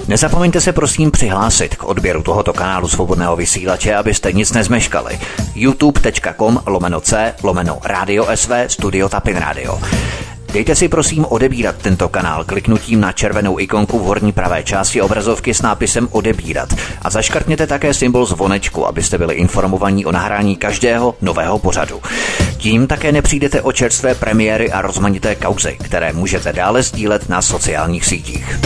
Nezapomeňte se prosím přihlásit k odběru tohoto kanálu Svobodného vysílače, abyste nic nezmeškali. youtube.com/c/Radio SV Studio Tapin Radio. Dejte si prosím odebírat tento kanál kliknutím na červenou ikonku v horní pravé části obrazovky s nápisem odebírat a zaškrtněte také symbol zvonečku, abyste byli informovaní o nahrání každého nového pořadu. Tím také nepřijdete o čerstvé premiéry a rozmanité kauzy, které můžete dále sdílet na sociálních sítích.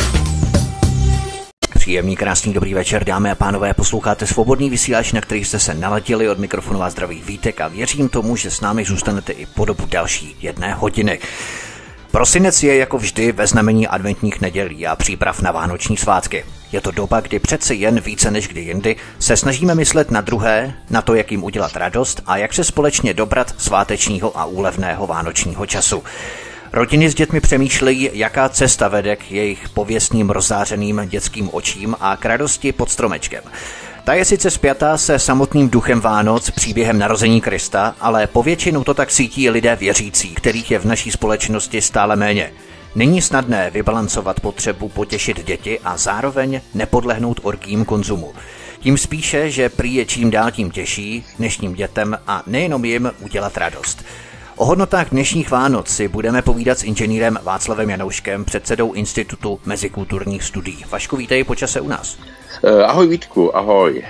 Příjemný, krásný, dobrý večer, dámy a pánové, posloucháte Svobodný vysílač, na který jste se naladili. Od mikrofonu vás zdraví Vítek a věřím tomu, že s námi zůstanete i po dobu další 1 hodiny. Prosinec je jako vždy ve znamení adventních nedělí a příprav na vánoční svátky. Je to doba, kdy přeci jen více než kdy jindy se snažíme myslet na druhé, na to, jak jim udělat radost a jak se společně dobrat svátečního a úlevného vánočního času. Rodiny s dětmi přemýšlejí, jaká cesta vede k jejich pověstným rozzářeným dětským očím a k radosti pod stromečkem. Ta je sice spjatá se samotným duchem Vánoc, příběhem narození Krista, ale povětšinou to tak cítí lidé věřící, kterých je v naší společnosti stále méně. Není snadné vybalancovat potřebu potěšit děti a zároveň nepodlehnout orgím konzumu. Tím spíše, že prý je čím dál tím těžší dnešním dětem a nejenom jim udělat radost. O hodnotách dnešních Vánoc si budeme povídat s inženýrem Václavem Janouškem, předsedou Institutu mezikulturních studií. Vašku, vítej po čase u nás. Ahoj Vítku, ahoj.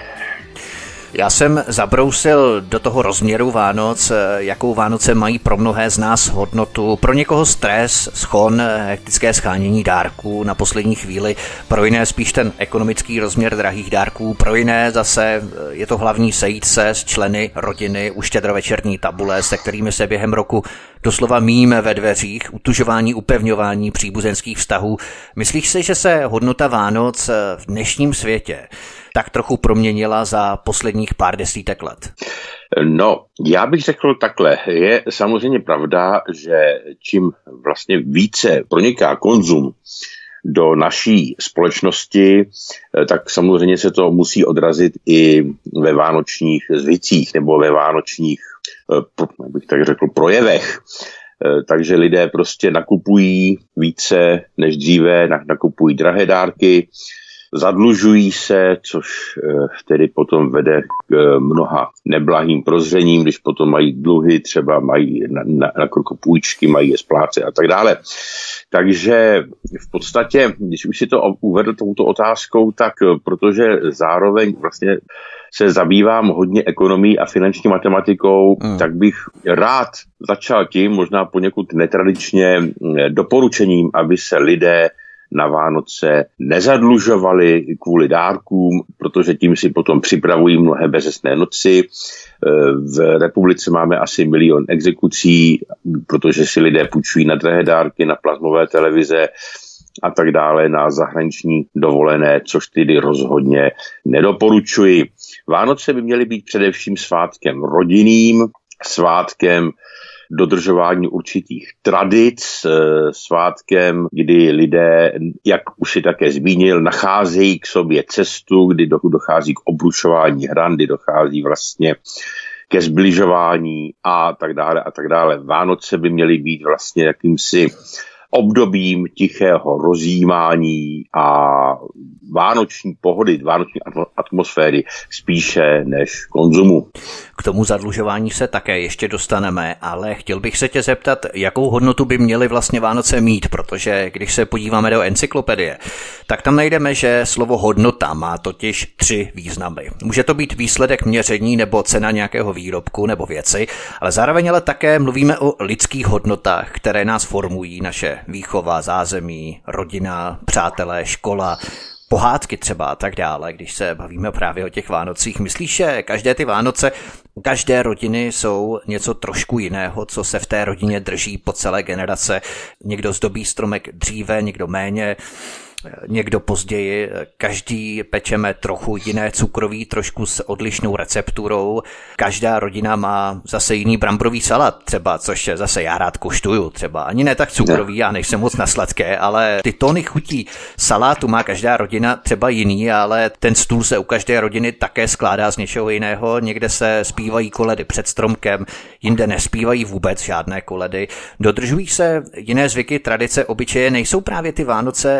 Já jsem zabrousil do toho rozměru Vánoc, jakou Vánoce mají pro mnohé z nás hodnotu. Pro někoho stres, schon, hektické shánění dárků na poslední chvíli, pro jiné spíš ten ekonomický rozměr drahých dárků, pro jiné zase je to hlavní sejít se s členy rodiny u štědrovečerní tabule, se kterými se během roku doslova míjíme ve dveřích, utužování, upevňování příbuzenských vztahů. Myslíš si, že se hodnota Vánoc v dnešním světě tak trochu proměnila za posledních pár desítek let? No, já bych řekl takhle. Je samozřejmě pravda, že čím vlastně více proniká konzum do naší společnosti, tak samozřejmě se to musí odrazit i ve vánočních zvycích nebo ve vánočních, bych tak řekl, projevech. Takže lidé prostě nakupují více než dříve, nakupují drahé dárky, zadlužují se, což tedy potom vede k mnoha neblahým prozřením, když potom mají dluhy, třeba mají na půjčky, mají je splácet a tak dále. Takže v podstatě, když už si to uvedl touto otázkou, tak protože zároveň vlastně se zabývám hodně ekonomií a finanční matematikou, tak bych rád začal tím, možná poněkud netradičně, doporučením, aby se lidé na Vánoce nezadlužovali kvůli dárkům, protože tím si potom připravují mnohé bezesné noci. V republice máme asi 1 milion exekucí, protože si lidé půjčují na drahé dárky, na plazmové televize a tak dále, na zahraniční dovolené, což tedy rozhodně nedoporučuji. Vánoce by měly být především svátkem rodinným, svátkem dodržování určitých tradic, svátkem, kdy lidé, jak už si také zmínil, nacházejí k sobě cestu, kdy dochází k obrušování hran, kdy dochází vlastně ke zbližování a tak dále a tak dále. Vánoce by měly být vlastně jakýmsi obdobím tichého rozjímání a vánoční pohody, vánoční atmosféry spíše než konzumu. K tomu zadlužování se také ještě dostaneme, ale chtěl bych se tě zeptat, jakou hodnotu by měly vlastně Vánoce mít, protože když se podíváme do encyklopedie, tak tam najdeme, že slovo hodnota má totiž 3 významy. Může to být výsledek měření nebo cena nějakého výrobku nebo věci, ale zároveň ale také mluvíme o lidských hodnotách, které nás formují, naše výchova, zázemí, rodina, přátelé, škola, pohádky třeba a tak dále, když se bavíme právě o těch Vánocích. Myslíš, že každé ty Vánoce u každé rodiny jsou něco trošku jiného, co se v té rodině drží po celé generace? Někdo zdobí stromek dříve, někdo méně, někdo později. Každý pečeme trochu jiné cukroví, trošku s odlišnou recepturou. Každá rodina má zase jiný bramborový salát třeba, což zase já rád koštuju třeba. Ani ne tak cukrový, já nejsem moc na sladké, ale ty tóny chutí salátu má každá rodina třeba jiný, ale ten stůl se u každé rodiny také skládá z něčeho jiného. Někde se zpívají koledy před stromkem, jinde nespívají vůbec žádné koledy. Dodržují se jiné zvyky, tradice, obyčeje. Nejsou právě ty Vánoce jednou z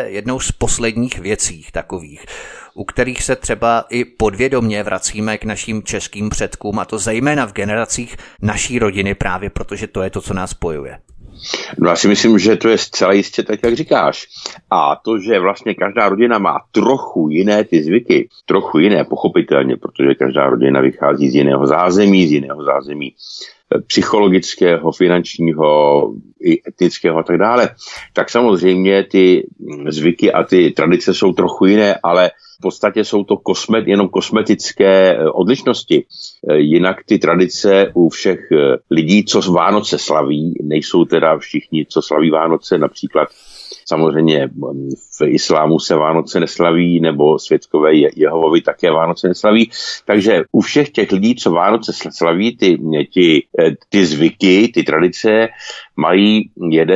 z posledních věcí takových, u kterých se třeba i podvědomě vracíme k našim českým předkům, a to zejména v generacích naší rodiny, právě protože to je to, co nás spojuje? No já si myslím, že to je zcela jistě tak, jak říkáš. A to, že vlastně každá rodina má trochu jiné ty zvyky, trochu jiné pochopitelně, protože každá rodina vychází z jiného zázemí psychologického, finančního i etnického a tak dále, tak samozřejmě ty zvyky a ty tradice jsou trochu jiné, ale v podstatě jsou to jenom kosmetické odlišnosti. Jinak ty tradice u všech lidí, co Vánoce slaví, nejsou teda všichni, co slaví Vánoce, například samozřejmě v islámu se Vánoce neslaví, nebo světkové Jehovovi také Vánoce neslaví. Takže u všech těch lidí, co Vánoce slaví, ty zvyky, ty tradice mají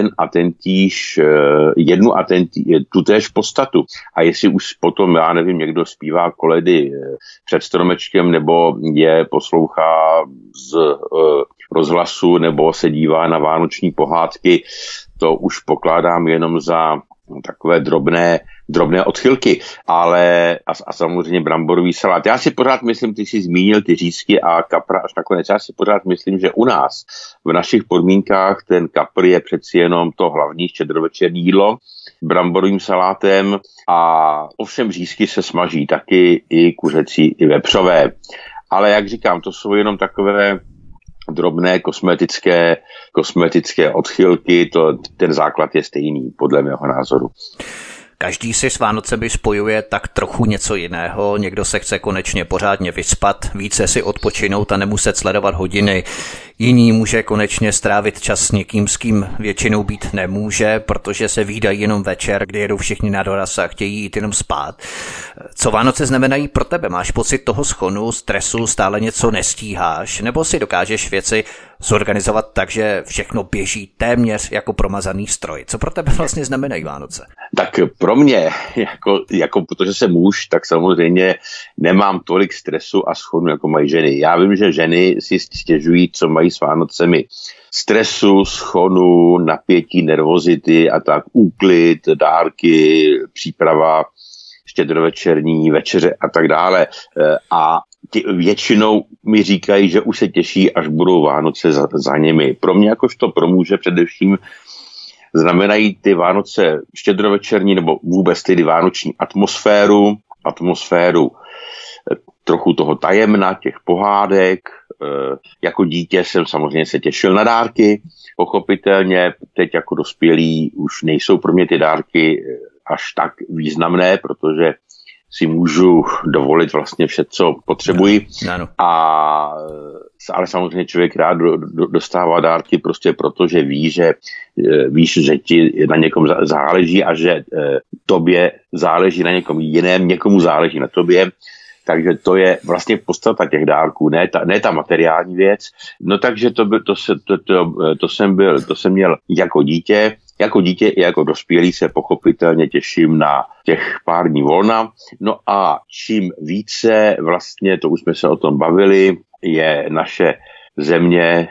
jednu a tutéž podstatu. A jestli už potom, já nevím, někdo zpívá koledy před stromečkem, nebo je poslouchá z rozhlasu, nebo se dívá na vánoční pohádky, to už pokládám jenom za takové drobné odchylky, ale a samozřejmě bramborový salát. Já si pořád myslím, ty jsi zmínil ty řízky a kapra až nakonec. Já si pořád myslím, že u nás v našich podmínkách ten kapr je přeci jenom to hlavní štědrovečerní jídlo bramborovým salátem, a ovšem řízky se smaží taky, i kuřecí, i vepřové. Ale jak říkám, to jsou jenom takové drobné kosmetické odchylky, ten základ je stejný, podle mého názoru. Každý si s Vánocemi spojuje tak trochu něco jiného. Někdo se chce konečně pořádně vyspat, více si odpočinout a nemuset sledovat hodiny. Jiný může konečně strávit čas s někým, s kým většinou být nemůže, protože se vídají jenom večer, kdy jedou všichni na doraz a chtějí jít jenom spát. Co Vánoce znamenají pro tebe? Máš pocit toho schonu, stresu, stále něco nestíháš? Nebo si dokážeš věci zorganizovat tak, že všechno běží téměř jako promazaný stroj? Co pro tebe vlastně znamenají Vánoce? Tak pro mě, protože jsem muž, tak samozřejmě nemám tolik stresu a schonu, jako mají ženy. Já vím, že ženy si stěžují, co mají s Vánocemi. Stresu, schonu, napětí, nervozity a tak, úklid, dárky, příprava štědrovečerní večeře a tak dále. A většinou mi říkají, že už se těší, až budou Vánoce za nimi. Pro mě jakožto pro muže především znamenají ty Vánoce štědrovečerní nebo vůbec tedy vánoční atmosféru trochu toho tajemna, těch pohádek. Jako dítě jsem samozřejmě se těšil na dárky, pochopitelně teď jako dospělý už nejsou pro mě ty dárky až tak významné, protože si můžu dovolit vlastně vše, co potřebuji. No. Ale samozřejmě člověk rád dostává dárky prostě proto, že víš, že ti na někom záleží a že tobě záleží na někom jiném, někomu záleží na tobě. Takže to je vlastně podstata těch dárků, ne ta materiální věc. No takže to jsem měl jako dítě. Jako dítě i jako dospělý se pochopitelně těším na těch pár dní volna. No a čím více, vlastně, to už jsme se o tom bavili, je naše země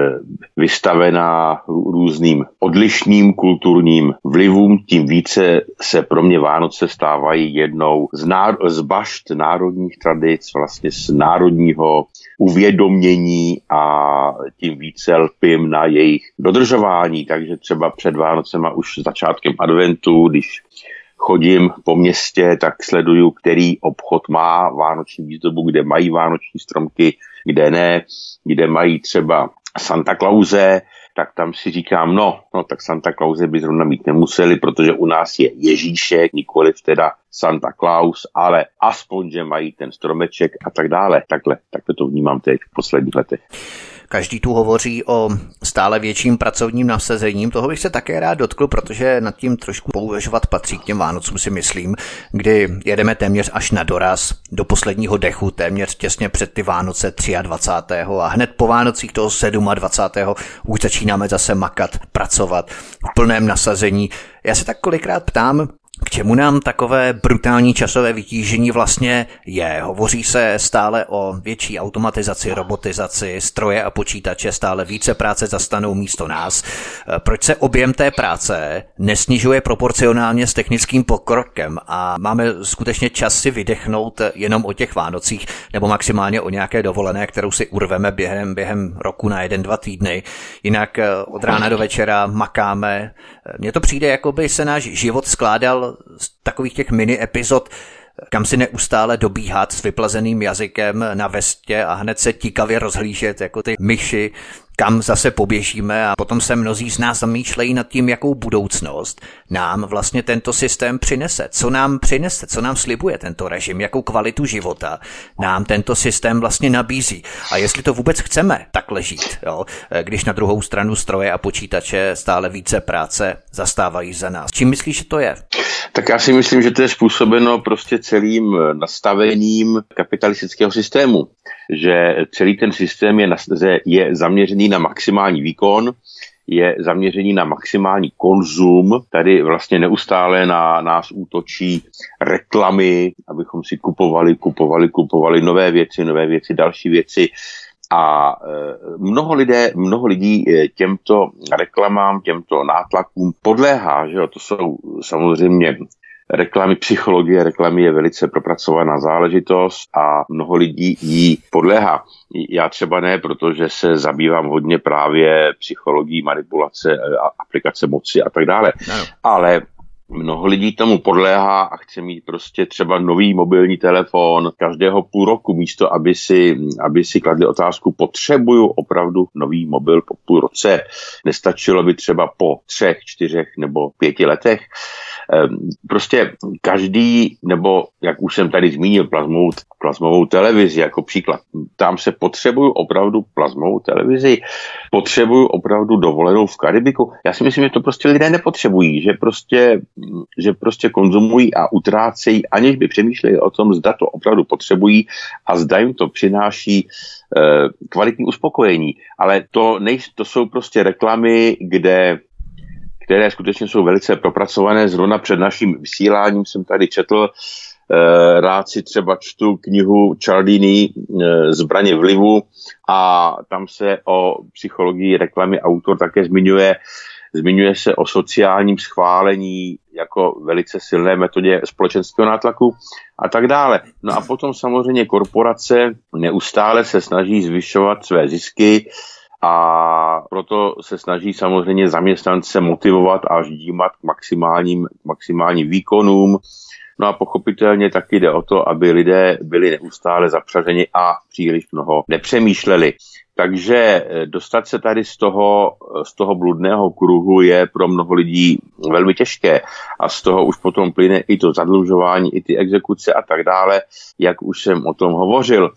vystavená různým odlišným kulturním vlivům, tím více se pro mě Vánoce stávají jednou z bašt národních tradic, vlastně z národního uvědomění, a tím více lpím na jejich dodržování. Takže třeba před Vánocema už začátkem adventu, když chodím po městě, tak sleduju, který obchod má vánoční výzdobu, kde mají vánoční stromky, kde ne, kde mají třeba Santa Clause, tak tam si říkám, no tak Santa Clause by zrovna mít nemuseli, protože u nás je Ježíšek, nikoliv teda Santa Claus, ale aspoň, že mají ten stromeček a tak dále. Takhle to vnímám teď v posledních letech. Každý tu hovoří o stále větším pracovním nasazením. Toho bych se také rád dotkl, protože nad tím trošku pouvažovat patří k těm Vánocům, si myslím, kdy jedeme téměř až na doraz, do posledního dechu, téměř těsně před ty Vánoce 23. a hned po Vánocích toho 27. už začínáme zase makat, pracovat v plném nasazení. Já se tak kolikrát ptám, K čemu nám takové brutální časové vytížení vlastně je? Hovoří se stále o větší automatizaci, robotizaci, stroje a počítače, stále více práce zastanou místo nás. Proč se objem té práce nesnižuje proporcionálně s technickým pokrokem a máme skutečně čas si vydechnout jenom o těch Vánocích nebo maximálně o nějaké dovolené, kterou si urveme během roku na 1-2 týdny. Jinak od rána do večera makáme. Mně to přijde, jako by se náš život skládal z takových těch mini epizod, kam si neustále dobíhat s vyplazeným jazykem na vestě a hned se tikavě rozhlížet jako ty myši, kam zase poběžíme, a potom se mnozí z nás zamýšlejí nad tím, jakou budoucnost nám vlastně tento systém přinese. Co nám přinese, co nám slibuje tento režim, jakou kvalitu života nám tento systém vlastně nabízí. A jestli to vůbec chceme takhle žít, jo? Když na druhou stranu stroje a počítače stále více práce zastávají za nás. Čím myslíš, že to je? Tak já si myslím, že to je způsobeno prostě celým nastavením kapitalistického systému. Že celý ten systém je zaměřený na maximální výkon, je zaměřený na maximální konzum. Tady vlastně neustále na nás útočí reklamy, abychom si kupovali nové věci, další věci. A mnoho lidí těmto reklamám, těmto nátlakům podléhá, že jo? To jsou samozřejmě reklamy, psychologie reklamy je velice propracovaná záležitost a mnoho lidí jí podléhá. Já třeba ne, protože se zabývám hodně právě psychologií, manipulace, aplikace moci a tak dále. No. Ale mnoho lidí tomu podléhá a chce mít prostě třeba nový mobilní telefon každého půl roku, místo aby si kladli otázku, potřebuju opravdu nový mobil po půl roce. Nestačilo by třeba po 3, 4 nebo 5 letech. Prostě každý, nebo jak už jsem tady zmínil, plazmovou televizi jako příklad. Tam se potřebuju opravdu plazmovou televizi, potřebuju opravdu dovolenou v Karibiku. Já si myslím, že to prostě lidé nepotřebují, že prostě konzumují a utrácejí, aniž by přemýšleli o tom, zda to opravdu potřebují a zda jim to přináší kvalitní uspokojení. Ale to jsou prostě reklamy, které skutečně jsou velice propracované. Zrovna před naším vysíláním jsem tady četl, rád si třeba čtu knihu Cialdini Zbraně vlivu a tam se o psychologii reklamy autor také zmiňuje se o sociálním schválení jako velice silné metodě společenského nátlaku a tak dále. No a potom samozřejmě korporace neustále se snaží zvyšovat své zisky, a proto se snaží samozřejmě zaměstnance motivovat a ždímat k maximálním výkonům. No a pochopitelně taky jde o to, aby lidé byli neustále zapřaženi a příliš mnoho nepřemýšleli. Takže dostat se tady z toho bludného kruhu je pro mnoho lidí velmi těžké a z toho už potom plyne i to zadlužování, i ty exekuce a tak dále, jak už jsem o tom hovořil.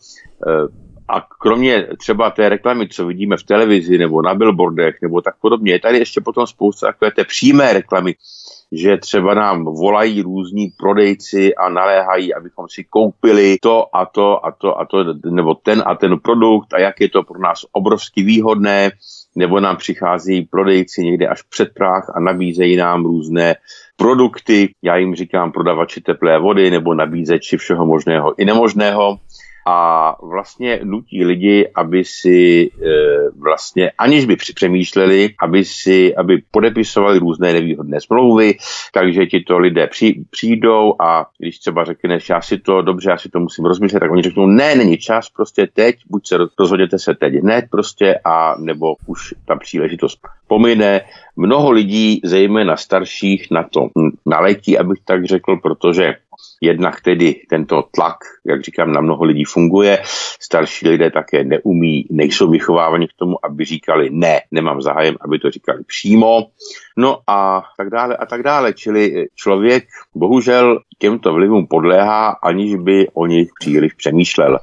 A kromě třeba té reklamy, co vidíme v televizi nebo na billboardech nebo tak podobně, je tady ještě potom spousta takové té přímé reklamy, že třeba nám volají různí prodejci a naléhají, abychom si koupili to a to a to a to, nebo ten a ten produkt a jak je to pro nás obrovsky výhodné, nebo nám přichází prodejci někde až před práh a nabízejí nám různé produkty, já jim říkám prodavači teplé vody nebo nabízeči všeho možného i nemožného. A vlastně nutí lidi, aby si vlastně, aniž by přemýšleli, aby podepisovali různé nevýhodné smlouvy, takže tito lidé přijdou a když třeba řekneš, já si to musím rozmyslet, tak oni řeknou, ne, není čas, prostě teď, buď se rozhodněte se teď hned prostě, a nebo už ta příležitost pomine. Mnoho lidí, zejména starších, na to naletí, abych tak řekl, protože jednak tedy tento tlak, jak říkám, na mnoho lidí funguje. Starší lidé také nejsou vychováváni k tomu, aby říkali ne, nemám zájem, aby to říkali přímo. No a tak dále a tak dále. Čili člověk bohužel těmto vlivům podléhá, aniž by o nich příliš přemýšlel.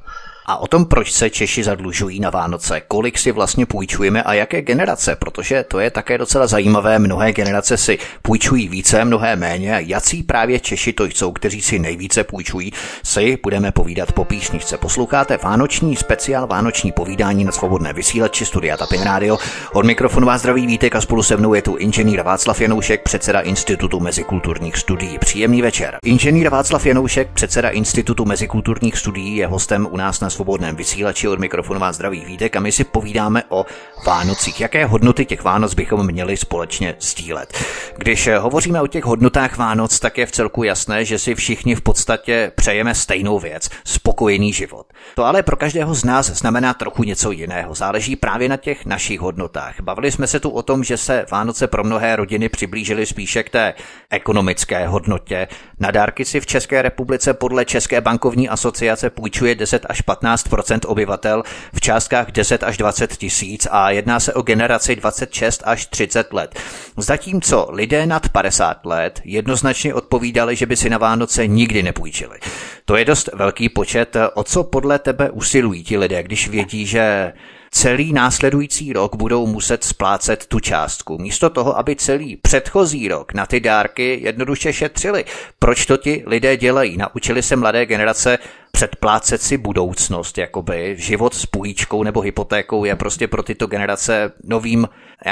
A o tom, proč se Češi zadlužují na Vánoce, kolik si vlastně půjčujeme a jaké generace, protože to je také docela zajímavé, mnohé generace si půjčují více, mnohé méně, jací právě Češi to jsou, kteří si nejvíce půjčují, si budeme povídat po písničce. Posloucháte vánoční speciál, vánoční povídání na Svobodné vysílači Studia Tapin Radio. Od mikrofonu vás zdraví Vítek a spolu se mnou je tu inženýr Václav Janoušek, předseda Institutu mezikulturních studií. Příjemný večer. Inženýr Václav Janoušek, předseda Institutu mezikulturních studií, je hostem u nás na Svobodném vysílači. Od mikrofonu vás zdraví Vítek a my si povídáme o Vánocích. Jaké hodnoty těch Vánoc bychom měli společně sdílet? Když hovoříme o těch hodnotách Vánoc, tak je v celku jasné, že si všichni v podstatě přejeme stejnou věc, spokojený život. To ale pro každého z nás znamená trochu něco jiného. Záleží právě na těch našich hodnotách. Bavili jsme se tu o tom, že se Vánoce pro mnohé rodiny přiblížily spíše k té ekonomické hodnotě. Na dárky si v České republice podle České bankovní asociace půjčuje 10 až 15% obyvatel v částkách 10 až 20 tisíc a jedná se o generaci 26 až 30 let. Zatímco lidé nad 50 let jednoznačně odpovídali, že by si na Vánoce nikdy nepůjčili. To je dost velký počet. O co podle tebe usilují ti lidé, když vědí, že celý následující rok budou muset splácet tu částku, místo toho, aby celý předchozí rok na ty dárky jednoduše šetřili? Proč to ti lidé dělají? Naučili se mladé generace předplácet si budoucnost, jakoby život s půjčkou nebo hypotékou je prostě pro tyto generace novým,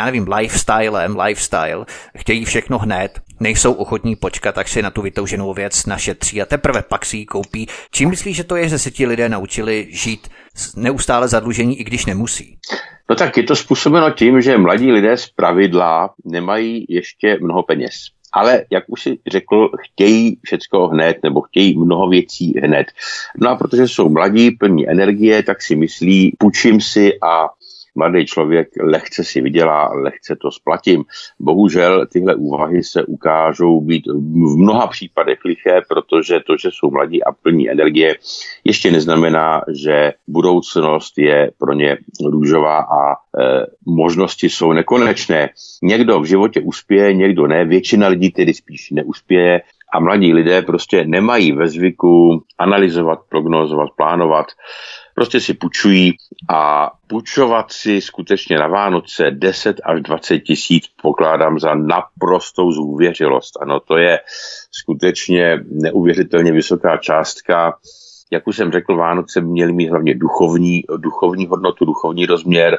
lifestyle. Chtějí všechno hned, nejsou ochotní počkat, tak si na tu vytouženou věc našetří a teprve pak si ji koupí. Čím myslíš, že to je, že se ti lidé naučili žít neustále zadlužení, i když nemusí? No tak je to způsobeno tím, že mladí lidé z pravidla nemají ještě mnoho peněz. Ale, jak už si řekl, chtějí všecko hned, nebo chtějí mnoho věcí hned. No a protože jsou mladí, plní energie, tak si myslí, půjčím si a mladý člověk lehce si vydělá, lehce to splatím. Bohužel tyhle úvahy se ukážou být v mnoha případech liché, protože to, že jsou mladí a plní energie, ještě neznamená, že budoucnost je pro ně růžová a možnosti jsou nekonečné. Někdo v životě uspěje, někdo ne, většina lidí tedy spíš neuspěje a mladí lidé prostě nemají ve zvyku analyzovat, prognózovat, plánovat. Prostě si půjčují a půjčovat si skutečně na Vánoce 10 až 20 tisíc pokládám za naprostou zůvěřilost. Ano, to je skutečně neuvěřitelně vysoká částka. Jak už jsem řekl, Vánoce měly mít hlavně duchovní hodnotu, duchovní rozměr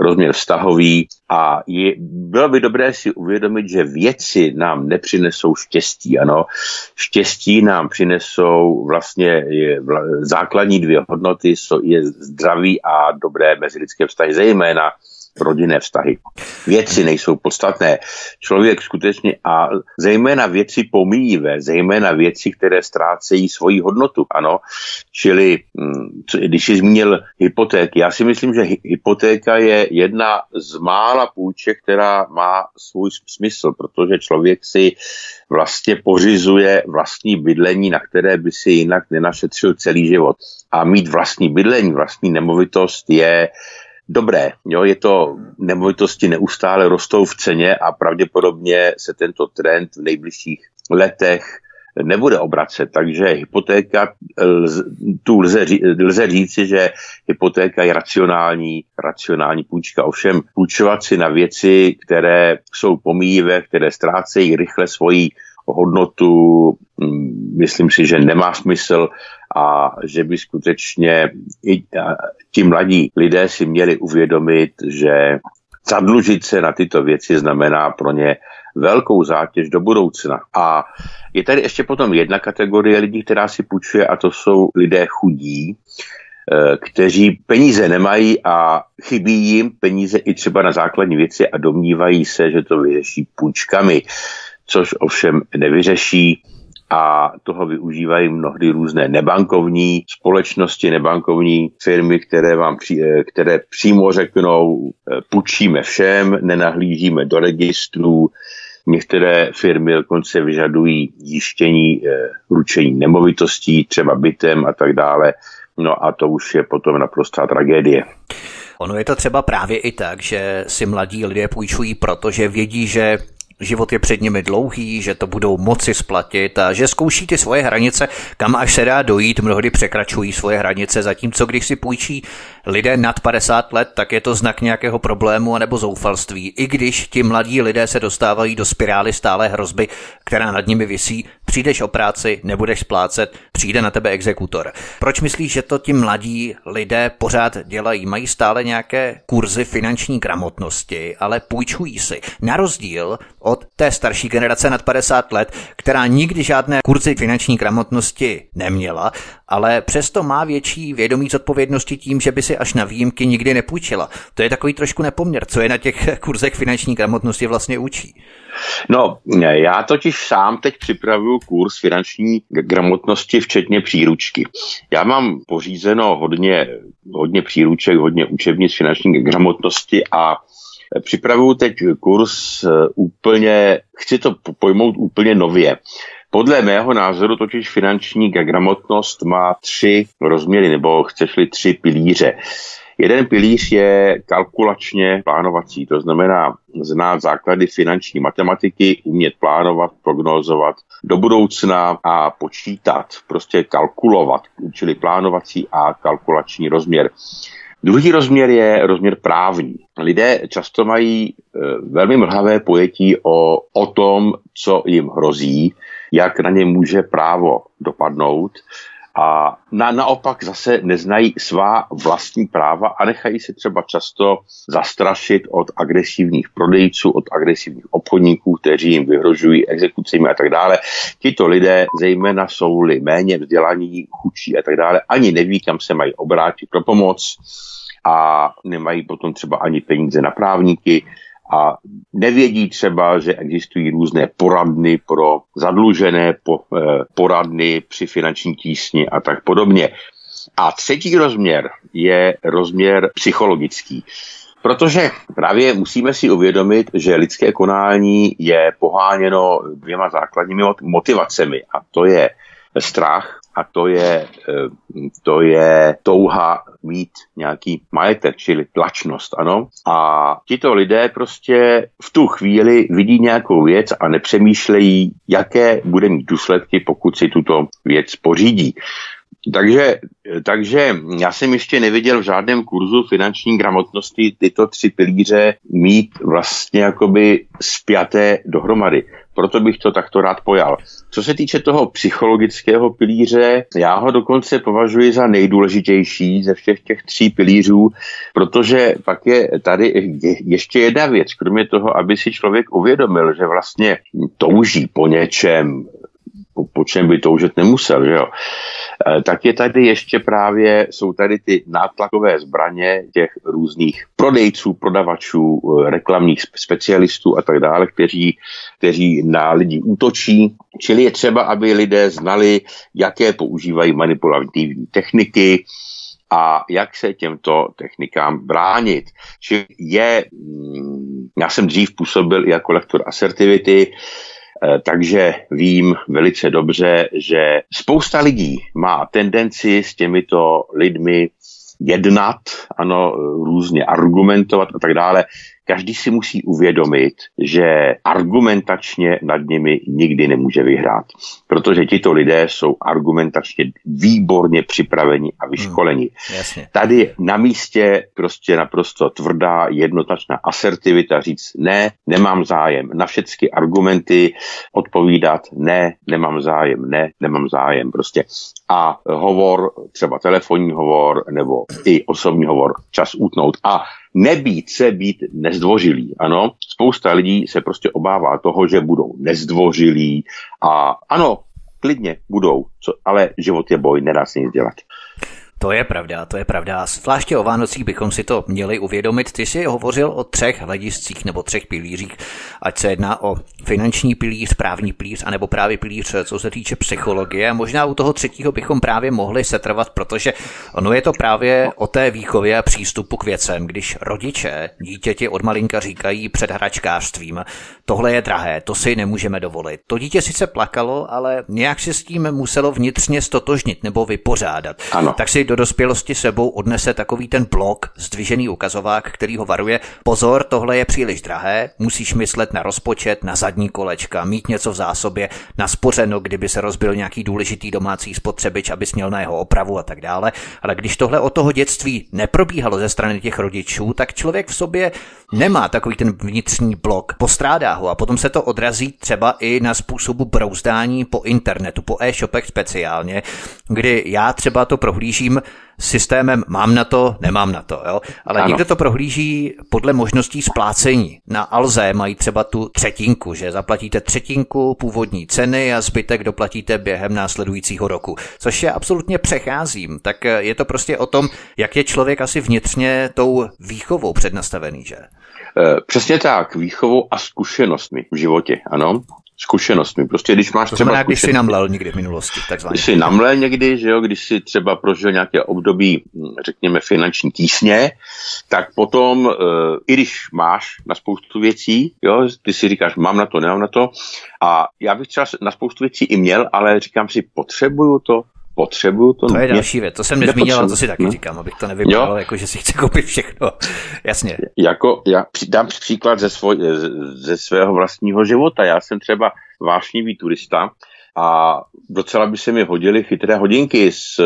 vztahový a bylo by dobré si uvědomit, že věci nám nepřinesou štěstí, ano. Štěstí nám přinesou vlastně základní dvě hodnoty, je zdraví a dobré mezilidské vztahy, zejména rodinné vztahy. Věci nejsou podstatné. Člověk skutečně a zejména věci pomíjivé, zejména věci, které ztrácejí svoji hodnotu, ano. Čili, když jsi zmínil hypotéky, já si myslím, že hypotéka je jedna z mála půjček, která má svůj smysl, protože člověk si vlastně pořizuje vlastní bydlení, na které by si jinak nenašetřil celý život. A mít vlastní bydlení, vlastní nemovitost je dobré, jo, nemovitosti neustále rostou v ceně a pravděpodobně se tento trend v nejbližších letech nebude obracet, takže hypotéka, lze říci, že hypotéka je racionální půjčka. Ovšem půjčovat si na věci, které jsou pomíjivé, které ztrácejí rychle svoji hodnotu, myslím si, že nemá smysl a že by skutečně i ti mladí lidé si měli uvědomit, že zadlužit se na tyto věci znamená pro ně velkou zátěž do budoucna. A je tady ještě potom jedna kategorie lidí, která si půjčuje a to jsou lidé chudí, kteří peníze nemají a chybí jim peníze i třeba na základní věci a domnívají se, že to vyřeší půjčkami, což ovšem nevyřeší a toho využívají mnohdy různé nebankovní společnosti, nebankovní firmy, které přímo řeknou, půjčíme všem, nenahlížíme do registrů. Některé firmy dokonce vyžadují jištění ručení nemovitostí, třeba bytem a tak dále. No a to už je potom naprostá tragédie. Ono je to třeba právě i tak, že si mladí lidé půjčují, protože vědí, že život je před nimi dlouhý, že to budou moci splatit a že zkouší ty svoje hranice, kam až se dá dojít, mnohdy překračují svoje hranice, zatímco když si půjčí lidé nad 50 let, tak je to znak nějakého problému anebo zoufalství, i když ti mladí lidé se dostávají do spirály stálé hrozby, která nad nimi visí, přijdeš o práci, nebudeš splácet, přijde na tebe exekutor. Proč myslíš, že to ti mladí lidé pořád dělají? Mají stále nějaké kurzy finanční gramotnosti, ale půjčují si. Na rozdíl od té starší generace nad 50 let, která nikdy žádné kurzy finanční gramotnosti neměla, ale přesto má větší vědomí zodpovědnosti tím, že by si až na výjimky nikdy nepůjčila. To je takový trošku nepoměr, co je na těch kurzech finanční gramotnosti vlastně učí. No, já totiž sám teď připravuju kurz finanční gramotnosti, včetně příručky. Já mám pořízeno hodně příruček, hodně učebnic finanční gramotnosti a připravuju teď kurz chci to pojmout úplně nově. Podle mého názoru totiž finanční gramotnost má 3 rozměry, nebo chceš-li 3 pilíře. Jeden pilíř je kalkulačně plánovací, to znamená znát základy finanční matematiky, umět plánovat, prognózovat do budoucna a počítat, prostě kalkulovat, čili plánovací a kalkulační rozměr. Druhý rozměr je rozměr právní. Lidé často mají velmi mlhavé pojetí o tom, co jim hrozí, jak na ně může právo dopadnout, a naopak zase neznají svá vlastní práva a nechají se třeba často zastrašit od agresivních prodejců, od agresivních obchodníků, kteří jim vyhrožují exekucemi a tak dále. Tito lidé, zejména jsou-li méně vzdělaní, chudší a tak dále, ani neví, kam se mají obrátit pro pomoc a nemají potom třeba ani peníze na právníky. A nevědí třeba, že existují různé poradny pro zadlužené, poradny při finanční tísni a tak podobně. A třetí rozměr je rozměr psychologický. Protože právě musíme si uvědomit, že lidské konání je poháněno 2 základními motivacemi. A to je strach a to je touha mít nějaký majetek, čili tlačnost, ano. A tito lidé prostě v tu chvíli vidí nějakou věc a nepřemýšlejí, jaké bude mít důsledky, pokud si tuto věc pořídí. Takže já jsem ještě neviděl v žádném kurzu finanční gramotnosti tyto 3 pilíře mít vlastně jakoby spjaté dohromady. Proto bych to takto rád pojal. Co se týče toho psychologického pilíře, já ho dokonce považuji za nejdůležitější ze všech těch 3 pilířů, protože pak je tady ještě jedna věc, kromě toho, aby si člověk uvědomil, že vlastně touží po něčem, po čem by toužit nemusel, že jo? Tak je tady ještě jsou tady ty nátlakové zbraně těch různých prodejců, prodavačů, reklamních specialistů a tak dále, kteří na lidi útočí. Čili je třeba, aby lidé znali, jaké používají manipulativní techniky a jak se těmto technikám bránit. Čili já jsem dřív působil i jako lektor asertivity, takže vím velice dobře, že spousta lidí má tendenci s těmito lidmi jednat, ano, různě argumentovat a tak dále. Každý si musí uvědomit, že argumentačně nad nimi nikdy nemůže vyhrát, protože tito lidé jsou argumentačně výborně připraveni a vyškoleni. Tady na místě prostě naprosto tvrdá, jednoznačná asertivita, říct ne, nemám zájem, na všechny argumenty odpovídat ne, nemám zájem prostě. A hovor, třeba telefonní hovor nebo i osobní hovor, čas utnout a nebýt nezdvořilí. Ano, spousta lidí se prostě obává toho, že budou nezdvořilí a ano, klidně budou, ale život je boj, nedá se nic dělat. To je pravda. Zvláště o Vánocích bychom si to měli uvědomit. Ty jsi hovořil o 3 hlediscích nebo 3 pilířích, ať se jedná o finanční pilíř, právní pilíř, anebo právě pilíř, co se týče psychologie. Možná u toho 3. bychom právě mohli setrvat, protože ono je to právě o té výchově a přístupu k věcem, když rodiče dítěti od malinka říkají před hračkářstvím, tohle je drahé, to si nemůžeme dovolit. To dítě sice plakalo, ale nějak se s tím muselo vnitřně stotožnit nebo vypořádat. Ano. Tak si do dospělosti sebou odnese takový ten blok, zdvižený ukazovák, který ho varuje: pozor, tohle je příliš drahé, musíš myslet na rozpočet, na zadní kolečka, mít něco v zásobě, naspořeno, kdyby se rozbil nějaký důležitý domácí spotřebič, abys měl na jeho opravu a tak dále. Ale když tohle od toho dětství neprobíhalo ze strany těch rodičů, tak člověk v sobě nemá takový ten vnitřní blok, postrádá ho a potom se to odrazí třeba i na způsobu brouzdání po internetu, po e-shopech speciálně, kdy já třeba to prohlížím systémem mám na to, nemám na to, jo? Ale někdo to prohlíží podle možností splácení. Na Alze mají třeba tu třetinku, že zaplatíte třetinku původní ceny a zbytek doplatíte během následujícího roku, což je absolutně přecházím. Tak je to prostě o tom, jak je člověk asi vnitřně tou výchovou přednastavený, že? Přesně tak, výchovou a zkušenostmi v životě, ano. Zkušenostmi. Prostě když máš to znamená, když jsi namlel někdy v minulosti, takzvaně. Když jsi namlel někdy, že jo, když jsi třeba prožil nějaké období, řekněme, finanční tísně, tak potom, i když máš na spoustu věcí, jo, ty si říkáš, mám na to, nemám na to, a já bych třeba na spoustu věcí i měl, ale říkám si, potřebuju to. To je další věc, to jsem nezmínil, ale to si taky říkám, abych to nevypadalo, jako že si chci koupit všechno. Jasně. Jako já dám příklad ze svého vlastního života. Já jsem třeba vášnivý turista a docela by se mi hodily chytré hodinky s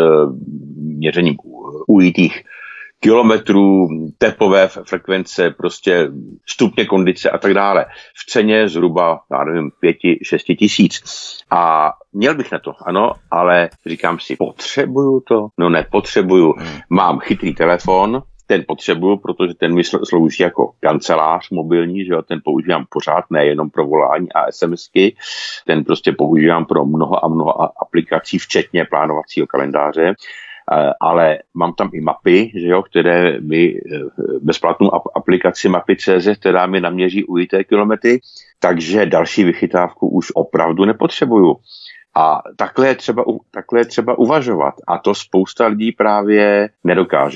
měřením ujitých kilometrů, tepové frekvence, prostě stupně kondice a tak dále. V ceně zhruba, já nevím, 5-6 tisíc. A měl bych na to, ano, ale říkám si, potřebuju to? No nepotřebuju. Mám chytrý telefon, ten potřebuju, protože ten mi slouží jako kancelář mobilní, že jo, ten používám pořád, nejenom pro volání a SMSky, ten prostě používám pro mnoho aplikací, včetně plánovacího kalendáře. Ale mám tam i mapy, že jo, které mi bezplatnou aplikaci mapy.cz, která mi naměří ujité kilometry, takže další vychytávku už opravdu nepotřebuju. A takhle je třeba uvažovat. A to spousta lidí právě nedokáže.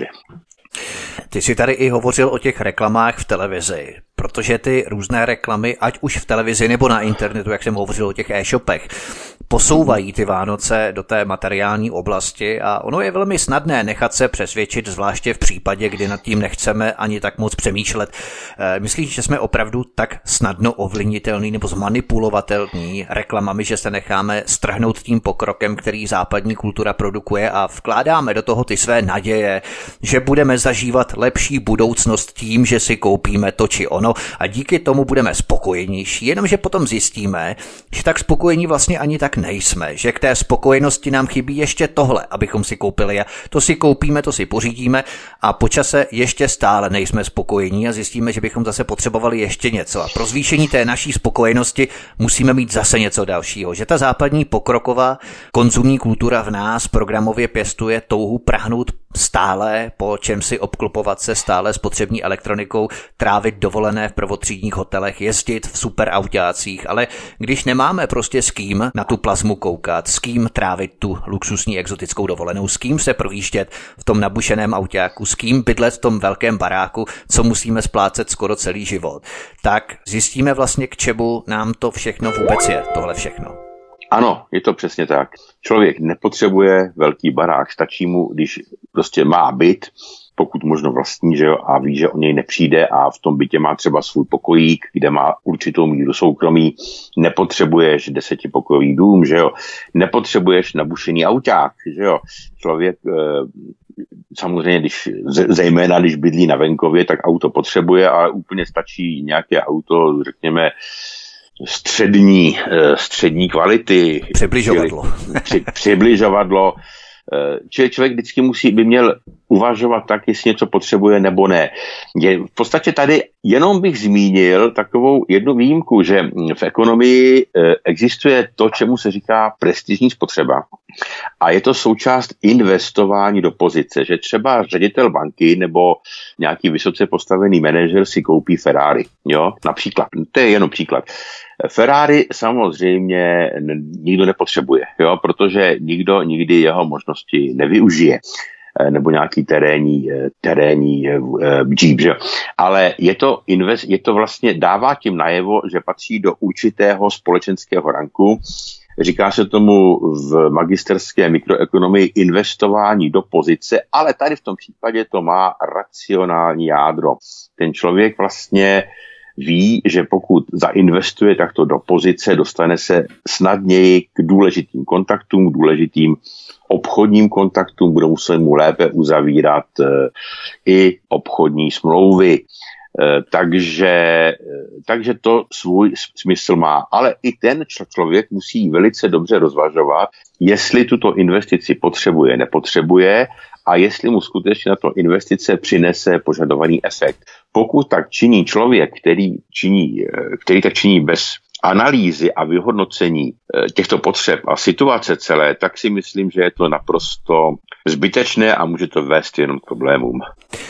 Ty jsi tady i hovořil o těch reklamách v televizi, protože ty různé reklamy, ať už v televizi nebo na internetu, jak jsem hovořil o těch e-shopech, posouvají ty Vánoce do té materiální oblasti a ono je velmi snadné nechat se přesvědčit, zvláště v případě, kdy nad tím nechceme ani tak moc přemýšlet. Myslíš, že jsme opravdu tak snadno ovlivnitelní nebo zmanipulovatelní reklamami, že se necháme strhnout tím pokrokem, který západní kultura produkuje a vkládáme do toho ty své naděje, že budeme zažívat lepší budoucnost tím, že si koupíme to či ono a díky tomu budeme spokojenější, jenomže potom zjistíme, že tak spokojení vlastně ani tak nejsme, že k té spokojenosti nám chybí ještě tohle, abychom si koupili a to si koupíme, to si pořídíme a po čase ještě stále nejsme spokojení a zjistíme, že bychom zase potřebovali ještě něco a pro zvýšení té naší spokojenosti musíme mít zase něco dalšího, že ta západní pokroková konzumní kultura v nás programově pěstuje touhu prahnout stále, po čem si obklopovat se stále spotřební elektronikou, trávit dovolené v prvotřídních hotelech, jezdit v superautácích, ale když nemáme prostě s kým na tu plazmu koukat, s kým trávit tu luxusní exotickou dovolenou, s kým se projíždět v tom nabušeném autáku, s kým bydlet v tom velkém baráku, co musíme splácet skoro celý život, tak zjistíme vlastně, k čemu nám to všechno vůbec je, tohle všechno. Ano, je to přesně tak. Člověk nepotřebuje velký barák, stačí mu, když prostě má byt, pokud možno vlastní, že jo, a ví, že o něj nepřijde a v tom bytě má třeba svůj pokojík, kde má určitou míru soukromí. Nepotřebuješ 10pokojový dům, že jo, nepotřebuješ nabušený auták, že jo. Člověk samozřejmě, zejména když bydlí na venkově, tak auto potřebuje, ale úplně stačí nějaké auto, řekněme, střední kvality. Přibližovadlo. Člověk vždycky by měl uvažovat tak, jestli něco potřebuje nebo ne. V podstatě tady jenom bych zmínil takovou jednu výjimku, že v ekonomii existuje to, čemu se říká prestižní spotřeba. A je to součást investování do pozice, že třeba ředitel banky nebo nějaký vysoce postavený manažer si koupí Ferrari. Jo? Například. To je jenom příklad. Ferrari samozřejmě nikdo nepotřebuje, jo? Protože nikdo nikdy jeho možnosti nevyužije. nebo nějaký terénní Jeep, že? Ale je to vlastně, dává tím najevo, že patří do určitého společenského ranku. Říká se tomu v magisterské mikroekonomii investování do pozice, ale tady v tom případě to má racionální jádro. Ten člověk vlastně ví, že pokud zainvestuje takto do pozice, dostane se snadněji k důležitým kontaktům, k důležitým obchodním kontaktům, budou se mu lépe uzavírat i obchodní smlouvy. Takže to svůj smysl má. Ale i ten člověk musí velice dobře rozvažovat, jestli tuto investici potřebuje, nepotřebuje a jestli mu skutečně na to investice přinese požadovaný efekt. Pokud tak činí člověk, který tak činí bez analýzy a vyhodnocení těchto potřeb a situace celé, tak si myslím, že je to naprosto zbytečné a může to vést jenom k problémům.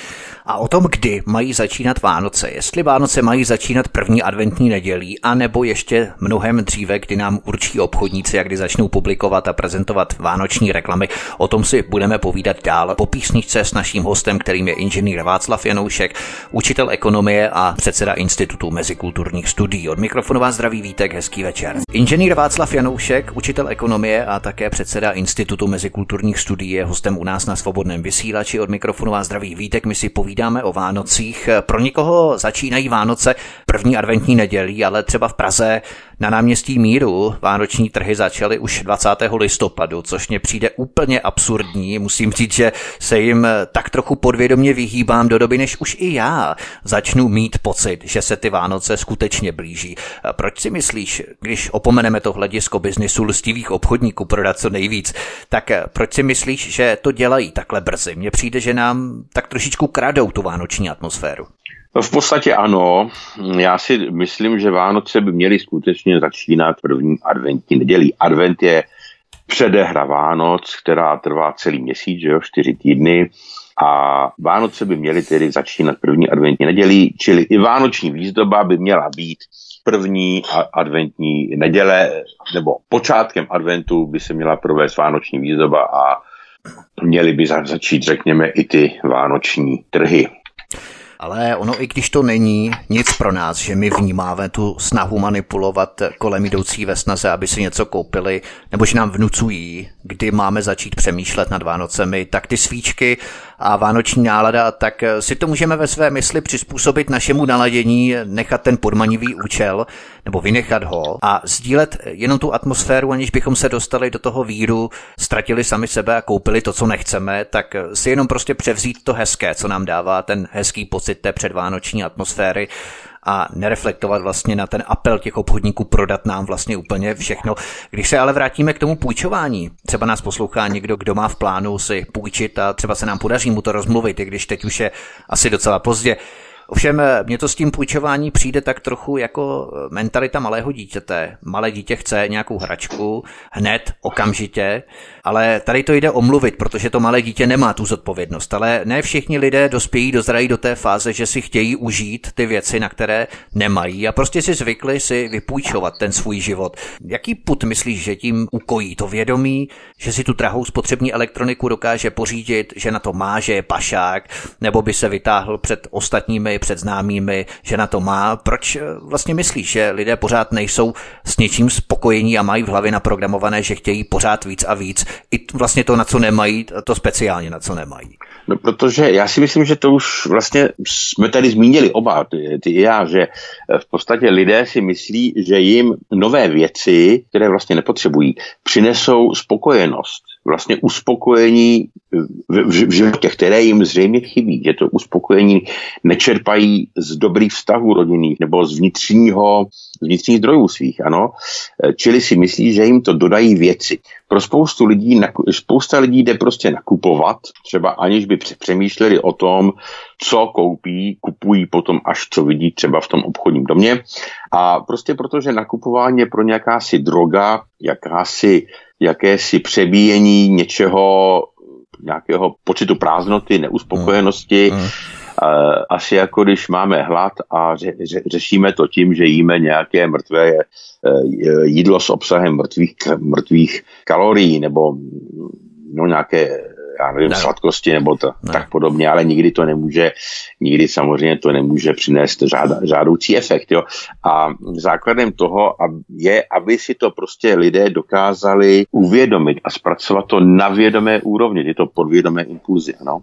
A o tom, kdy mají začínat Vánoce, jestli Vánoce mají začínat první adventní nedělí, anebo ještě mnohem dříve, kdy nám určí obchodníci a kdy začnou publikovat a prezentovat vánoční reklamy, o tom si budeme povídat dál po písničce s naším hostem, kterým je inženýr Václav Janoušek, učitel ekonomie a předseda Institutu mezikulturních studií. Od mikrofonu vás zdraví Vítek, hezký večer. Inženýr Václav Janoušek, učitel ekonomie a také předseda Institutu mezikulturních studií, je hostem u nás na Svobodném vysílači. Od mikrofonu vás zdraví Vítek, my si povídáme o Vánocích. Pro někoho začínají Vánoce první adventní nedělí, ale třeba v Praze na náměstí Míru vánoční trhy začaly už 20. listopadu, což mně přijde úplně absurdní. Musím říct, že se jim tak trochu podvědomě vyhýbám do doby, než už i já začnu mít pocit, že se ty Vánoce skutečně blíží. Proč si myslíš, když opomeneme to hledisko biznisu lstivých obchodníků prodat co nejvíc, tak proč si myslíš, že to dělají takhle brzy? Mně přijde, že nám tak trošičku kradou tu vánoční atmosféru. V podstatě ano. Já si myslím, že Vánoce by měly skutečně začínat první adventní nedělí. Advent je předehra Vánoc, která trvá celý měsíc, že jo, 4 týdny. A Vánoce by měly tedy začínat první adventní nedělí, čili i vánoční výzdoba by měla být první adventní neděle, nebo počátkem adventu by se měla provést vánoční výzdoba a měly by začít, řekněme, i ty vánoční trhy. Ale ono, i když to není nic pro nás, že my vnímáme tu snahu manipulovat kolem jdoucí ve snaze, aby si něco koupili, nebo že nám vnucují, kdy máme začít přemýšlet nad Vánocemi, tak ty svíčky a vánoční nálada, tak si to můžeme ve své mysli přizpůsobit našemu naladění, nechat ten podmanivý účel, nebo vynechat ho a sdílet jenom tu atmosféru, aniž bychom se dostali do toho víru, ztratili sami sebe a koupili to, co nechceme, tak si jenom prostě převzít to hezké, co nám dává ten hezký pocit té předvánoční atmosféry a nereflektovat vlastně na ten apel těch obchodníků prodat nám vlastně úplně všechno. Když se ale vrátíme k tomu půjčování, třeba nás poslouchá někdo, kdo má v plánu si půjčit a třeba se nám podaří mu to rozmluvit, i když teď už je asi docela pozdě. Ovšem, mně to s tím půjčování přijde tak trochu jako mentalita malého dítěte. Malé dítě chce nějakou hračku hned, okamžitě, ale tady to jde omluvit, protože to malé dítě nemá tu zodpovědnost. Ale ne všichni lidé dozrají do té fáze, že si chtějí užít ty věci, na které nemají a prostě si zvykli si vypůjčovat ten svůj život. Jaký pud myslíš, že tím ukojí to vědomí, že si tu drahou spotřební elektroniku dokáže pořídit, že na to má, že je pašák, nebo by se vytáhl před ostatními, před známými, že na to má. Proč vlastně myslíš, že lidé pořád nejsou s něčím spokojení a mají v hlavě naprogramované, že chtějí pořád víc a víc? I vlastně to, na co nemají, to speciálně na co nemají. No, protože já si myslím, že to už vlastně jsme tady zmínili oba, ty i já, že v podstatě lidé si myslí, že jim nové věci, které vlastně nepotřebují, přinesou spokojenost. Vlastně uspokojení v životě, které jim zřejmě chybí. Že to uspokojení nečerpají z dobrých vztahů rodinných nebo z vnitřních zdrojů svých, ano. Čili si myslí, že jim to dodají věci. Pro spousta lidí jde prostě nakupovat, třeba aniž by přemýšleli o tom, co koupí, kupují potom až co vidí třeba v tom obchodním domě. A prostě protože nakupování je pro ně jakási droga, jakési přebíjení něčeho, nějakého pocitu prázdnoty, neuspokojenosti. Asi jako když máme hlad a řešíme to tím, že jíme nějaké mrtvé jídlo s obsahem mrtvých kalorií nebo nějaké já nevím, sladkosti nebo to, tak podobně, ale nikdy samozřejmě to nemůže přinést žádoucí efekt. Jo. A základem toho je, aby si to prostě lidé dokázali uvědomit a zpracovat to na vědomé úrovni, tyto podvědomé impulzy. No.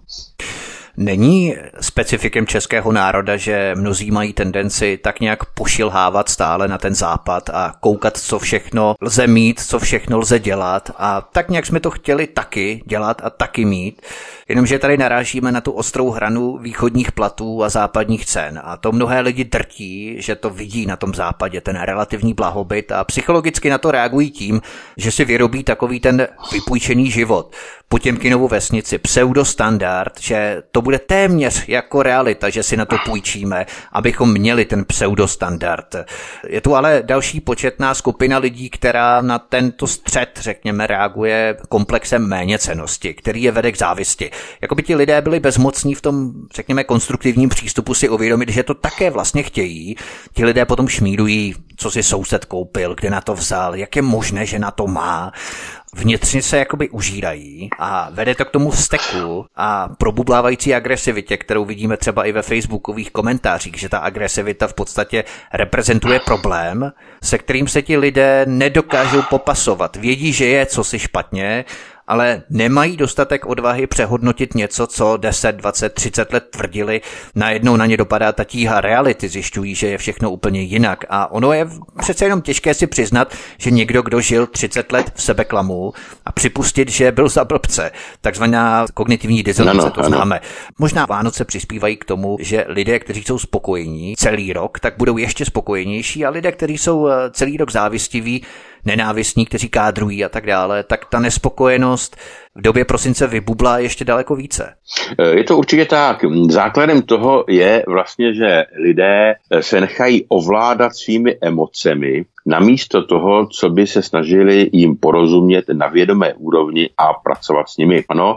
Není specifikem českého národa, že mnozí mají tendenci tak nějak pošilhávat stále na ten západ a koukat, co všechno lze mít, co všechno lze dělat, a tak nějak jsme to chtěli taky dělat a taky mít, jenomže tady narážíme na tu ostrou hranu východních platů a západních cen a to mnohé lidi drtí, že to vidí na tom západě, ten relativní blahobyt, a psychologicky na to reagují tím, že si vyrobí takový ten vypůjčený život, Potěmkinovu vesnici, pseudostandard, že to bude téměř jako realita, že si na to půjčíme, abychom měli ten pseudostandard. Je tu ale další početná skupina lidí, která na tento střet, řekněme, reaguje komplexem méněcennosti, který je vede k závisti. Jakoby ti lidé byli bezmocní v tom, řekněme, konstruktivním přístupu si uvědomit, že to také vlastně chtějí. Ti lidé potom šmírují, co si soused koupil, kde na to vzal, jak je možné, že na to má. Vnitřně se jakoby užírají a vede to k tomu vzteku a probublávající agresivitě, kterou vidíme třeba i ve facebookových komentářích, že ta agresivita v podstatě reprezentuje problém, se kterým se ti lidé nedokážou popasovat. Vědí, že je cosi špatně, ale nemají dostatek odvahy přehodnotit něco, co 10, 20, 30 let tvrdili. Najednou na ně dopadá ta tíha reality, zjišťují, že je všechno úplně jinak. A ono je přece jenom těžké si přiznat, že někdo, kdo žil 30 let v sebeklamu a připustit, že byl za blbce. Takzvaná kognitivní disonance, to známe. Možná Vánoce přispívají k tomu, že lidé, kteří jsou spokojení celý rok, tak budou ještě spokojenější, a lidé, kteří jsou celý rok závistiví, nenávistní, kteří kádrují a tak dále, tak ta nespokojenost v době prosince vybublá ještě daleko více. Je to určitě tak. Základem toho je vlastně, že lidé se nechají ovládat svými emocemi, namísto toho, co by se snažili jim porozumět na vědomé úrovni a pracovat s nimi. Ano,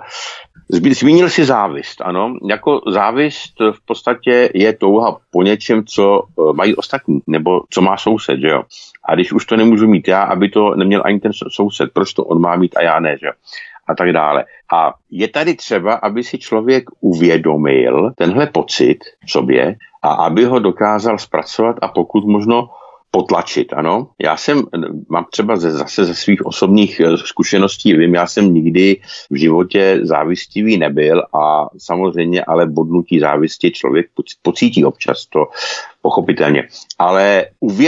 zmínil si závist, ano. Jako závist v podstatě je touha po něčem, co mají ostatní, nebo co má soused, že jo. A když už to nemůžu mít já, aby to neměl ani ten soused, proč to on má mít a já ne, že jo. A tak dále. A je tady třeba, aby si člověk uvědomil tenhle pocit v sobě a aby ho dokázal zpracovat a pokud možno potlačit, ano. Mám třeba zase ze svých osobních zkušeností, já jsem nikdy v životě závistivý nebyl a samozřejmě ale bodnutí závisti člověk pocítí občas, to pochopitelně. Ale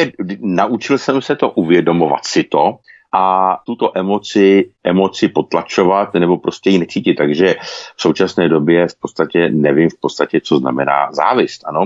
naučil jsem se to uvědomovat si to a tuto emoci potlačovat nebo prostě ji necítit. Takže v současné době v podstatě nevím co znamená závist, ano.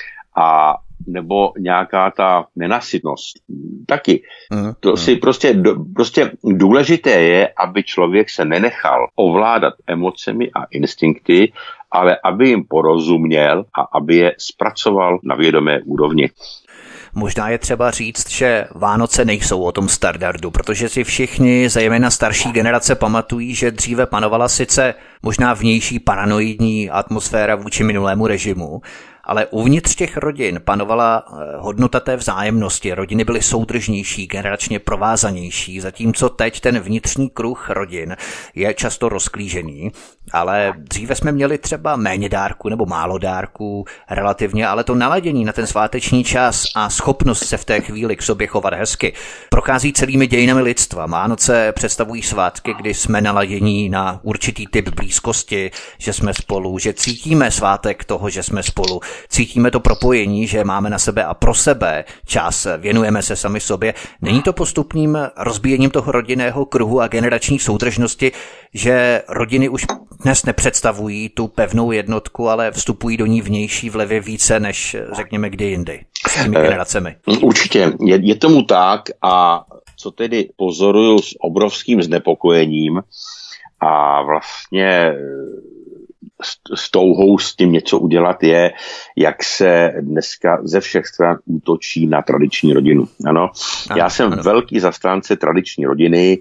A nebo nějaká ta nenasytnost. Taky. To si prostě důležité je, aby člověk se nenechal ovládat emocemi a instinkty, ale aby jim porozuměl a aby je zpracoval na vědomé úrovni. Možná je třeba říct, že Vánoce nejsou o tom standardu, protože si všichni, zejména starší generace, pamatují, že dříve panovala sice možná vnější paranoidní atmosféra vůči minulému režimu, ale uvnitř těch rodin panovala hodnota té vzájemnosti. Rodiny byly soudržnější, generačně provázanější, zatímco teď ten vnitřní kruh rodin je často rozklížený. Ale dříve jsme měli třeba méně dárků nebo málo dárků relativně, ale to naladění na ten sváteční čas a schopnost se v té chvíli k sobě chovat hezky prochází celými dějinami lidstva. Vánoce představují svátky, kdy jsme naladění na určitý typ blízkosti, že jsme spolu, že cítíme svátek toho, že jsme spolu. Cítíme to propojení, že máme na sebe a pro sebe čas, věnujeme se sami sobě. Není to postupným rozbíjením toho rodinného kruhu a generační soudržnosti, že rodiny už dnes nepředstavují tu pevnou jednotku, ale vstupují do ní vnější vlivy více než, řekněme, kdy jindy s těmi generacemi? Určitě, je tomu tak a co tedy pozoruju s obrovským znepokojením a vlastně s touhou s tím něco udělat je, jak se dneska ze všech stran útočí na tradiční rodinu. Ano. Já jsem velký zastánce tradiční rodiny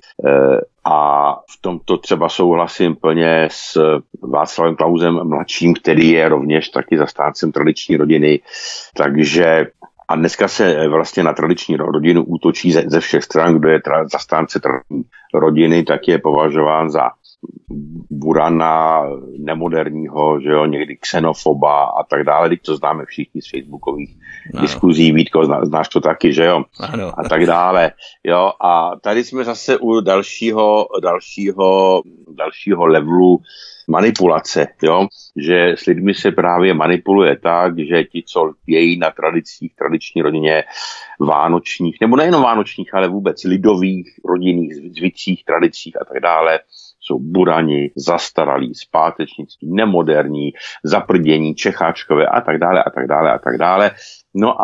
a v tomto třeba souhlasím plně s Václavem Klausem mladším, který je rovněž taky zastáncem tradiční rodiny. Takže a dneska se vlastně na tradiční rodinu útočí ze všech stran. Kdo je zastánce tradiční rodiny, tak je považován za burana nemoderního, že jo, někdy xenofoba a tak dále, teď to známe všichni z facebookových diskuzí, Vítko, znáš to taky, že jo, a tak dále, jo, a tady jsme zase u dalšího levelu manipulace, jo, že s lidmi se právě manipuluje tak, že ti, co lpějí na tradiční rodině vánočních, nebo nejenom vánočních, ale vůbec lidových rodinných zvycích, tradicích a tak dále, jsou burani, zastaralí, zpátečnický, nemoderní, zaprdění, čecháčkové a tak dále a tak dále a tak dále. No a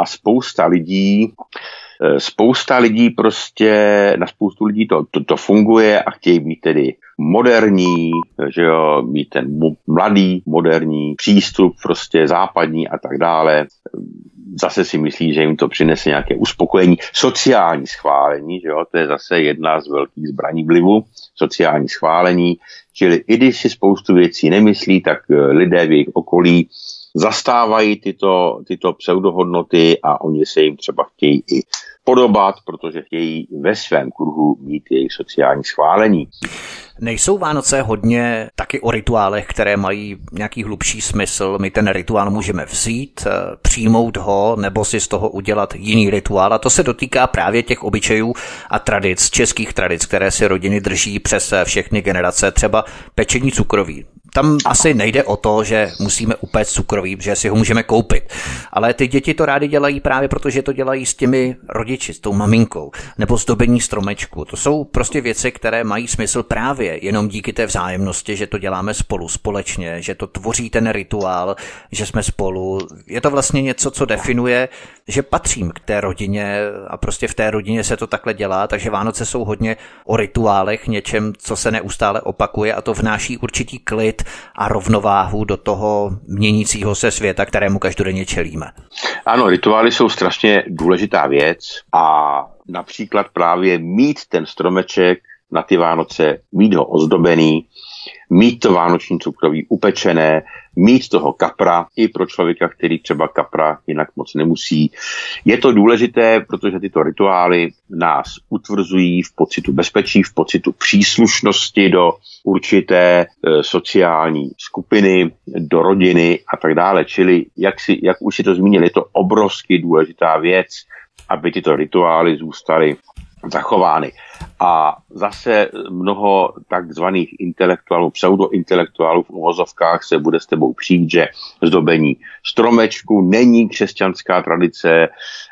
spousta lidí prostě, na spoustu lidí to funguje a chtějí být tedy moderní, že jo, mít ten mladý, moderní přístup, prostě západní a tak dále. Zase si myslí, že jim to přinese nějaké uspokojení, sociální schválení, že jo, to je zase jedna z velkých zbraní vlivu, sociální schválení, čili i když si spoustu věcí nemyslí, tak lidé v jejich okolí zastávají tyto pseudohodnoty a oni se jim třeba chtějí i podobat, protože chtějí ve svém kruhu mít jejich sociální schválení. Nejsou Vánoce hodně taky o rituálech, které mají nějaký hlubší smysl? My ten rituál můžeme vzít, přijmout ho, nebo si z toho udělat jiný rituál. A to se dotýká právě těch obyčejů a tradic, českých tradic, které si rodiny drží přes všechny generace, třeba pečení cukroví. Tam asi nejde o to, že musíme upéct cukroví, že si ho můžeme koupit. Ale ty děti to rádi dělají právě proto, že to dělají s těmi rodiči, s tou maminkou, nebo zdobení stromečku. To jsou prostě věci, které mají smysl právě jenom díky té vzájemnosti, že to děláme spolu, společně, že to tvoří ten rituál, že jsme spolu. Je to vlastně něco, co definuje, že patřím k té rodině a prostě v té rodině se to takhle dělá, takže Vánoce jsou hodně o rituálech, něčem, co se neustále opakuje a to vnáší určitý klid a rovnováhu do toho měnícího se světa, kterému každodenně čelíme. Ano, rituály jsou strašně důležitá věc a například právě mít ten stromeček na ty Vánoce, mít ho ozdobený, mít to vánoční cukroví upečené, mít toho kapra i pro člověka, který třeba kapra jinak moc nemusí. Je to důležité, protože tyto rituály nás utvrzují v pocitu bezpečí, v pocitu příslušnosti do určité sociální skupiny, do rodiny a tak dále. Čili, jak už si to zmínil, je to obrovsky důležitá věc, aby tyto rituály zůstaly zachovány. A zase mnoho takzvaných intelektuálů, pseudointelektuálů v uvozovkách se bude s tebou přijít, že zdobení stromečku není křesťanská tradice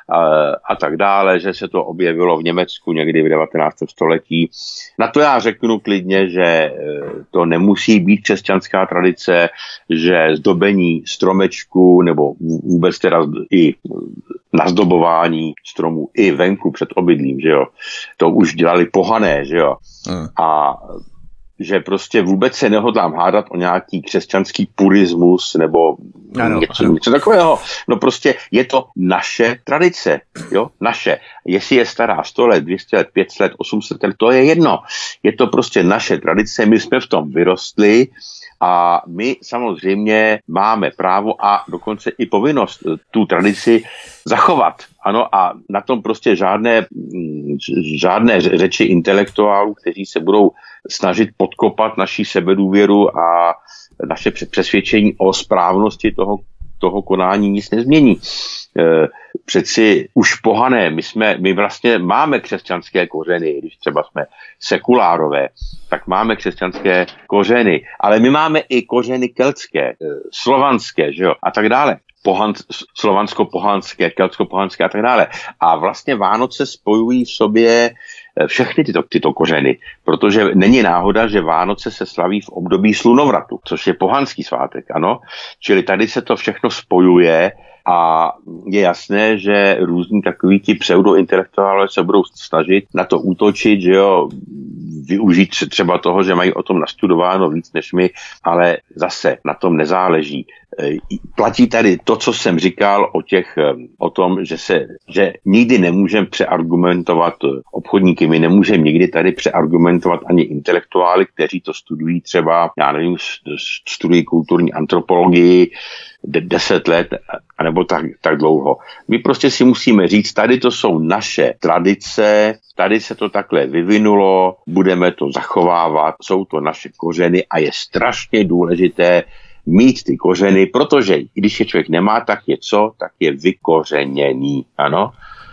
a tak dále, že se to objevilo v Německu někdy v 19. století. Na to já řeknu klidně, že to nemusí být křesťanská tradice, že zdobení stromečku nebo vůbec teda i nazdobování stromů i venku před obydlím, že jo, to už dělali pohané, že jo. A že prostě vůbec se nehodlám hádat o nějaký křesťanský purismus nebo něco takového. No prostě je to naše tradice, jo, naše. Jestli je stará 100 let, 200 let, 500 let, 800 let, to je jedno. Je to prostě naše tradice, my jsme v tom vyrostli a my samozřejmě máme právo a dokonce i povinnost tu tradici zachovat. Ano, a na tom prostě žádné řeči intelektuálů, kteří se budou snažit podkopat naši sebedůvěru a naše přesvědčení o správnosti toho konání nic nezmění. Přeci už pohané, my vlastně máme křesťanské kořeny, když třeba jsme sekulárové, tak máme křesťanské kořeny, ale my máme i kořeny keltské, slovanské, že jo, a tak dále. Slovansko-pohanské, keltsko-pohanské a tak dále. A vlastně Vánoce spojují v sobě všechny tyto kořeny, protože není náhoda, že Vánoce se slaví v období slunovratu, což je pohanský svátek, ano. Čili tady se to všechno spojuje a je jasné, že různí takoví ti pseudointelektuálové se budou snažit na to útočit, že jo, využít třeba toho, že mají o tom nastudováno víc než my, ale zase na tom nezáleží. platí tady to, co jsem říkal o tom, že nikdy nemůžeme přeargumentovat obchodníky, my nemůžeme nikdy tady přeargumentovat ani intelektuály, kteří to studují třeba, já nevím, studují kulturní antropologii 10 let, anebo tak dlouho. My prostě si musíme říct, tady to jsou naše tradice, tady se to takhle vyvinulo, budeme to zachovávat, jsou to naše kořeny a je strašně důležité mít ty kořeny, protože když je člověk nemá, tak je co? Tak je vykořeněný, ano?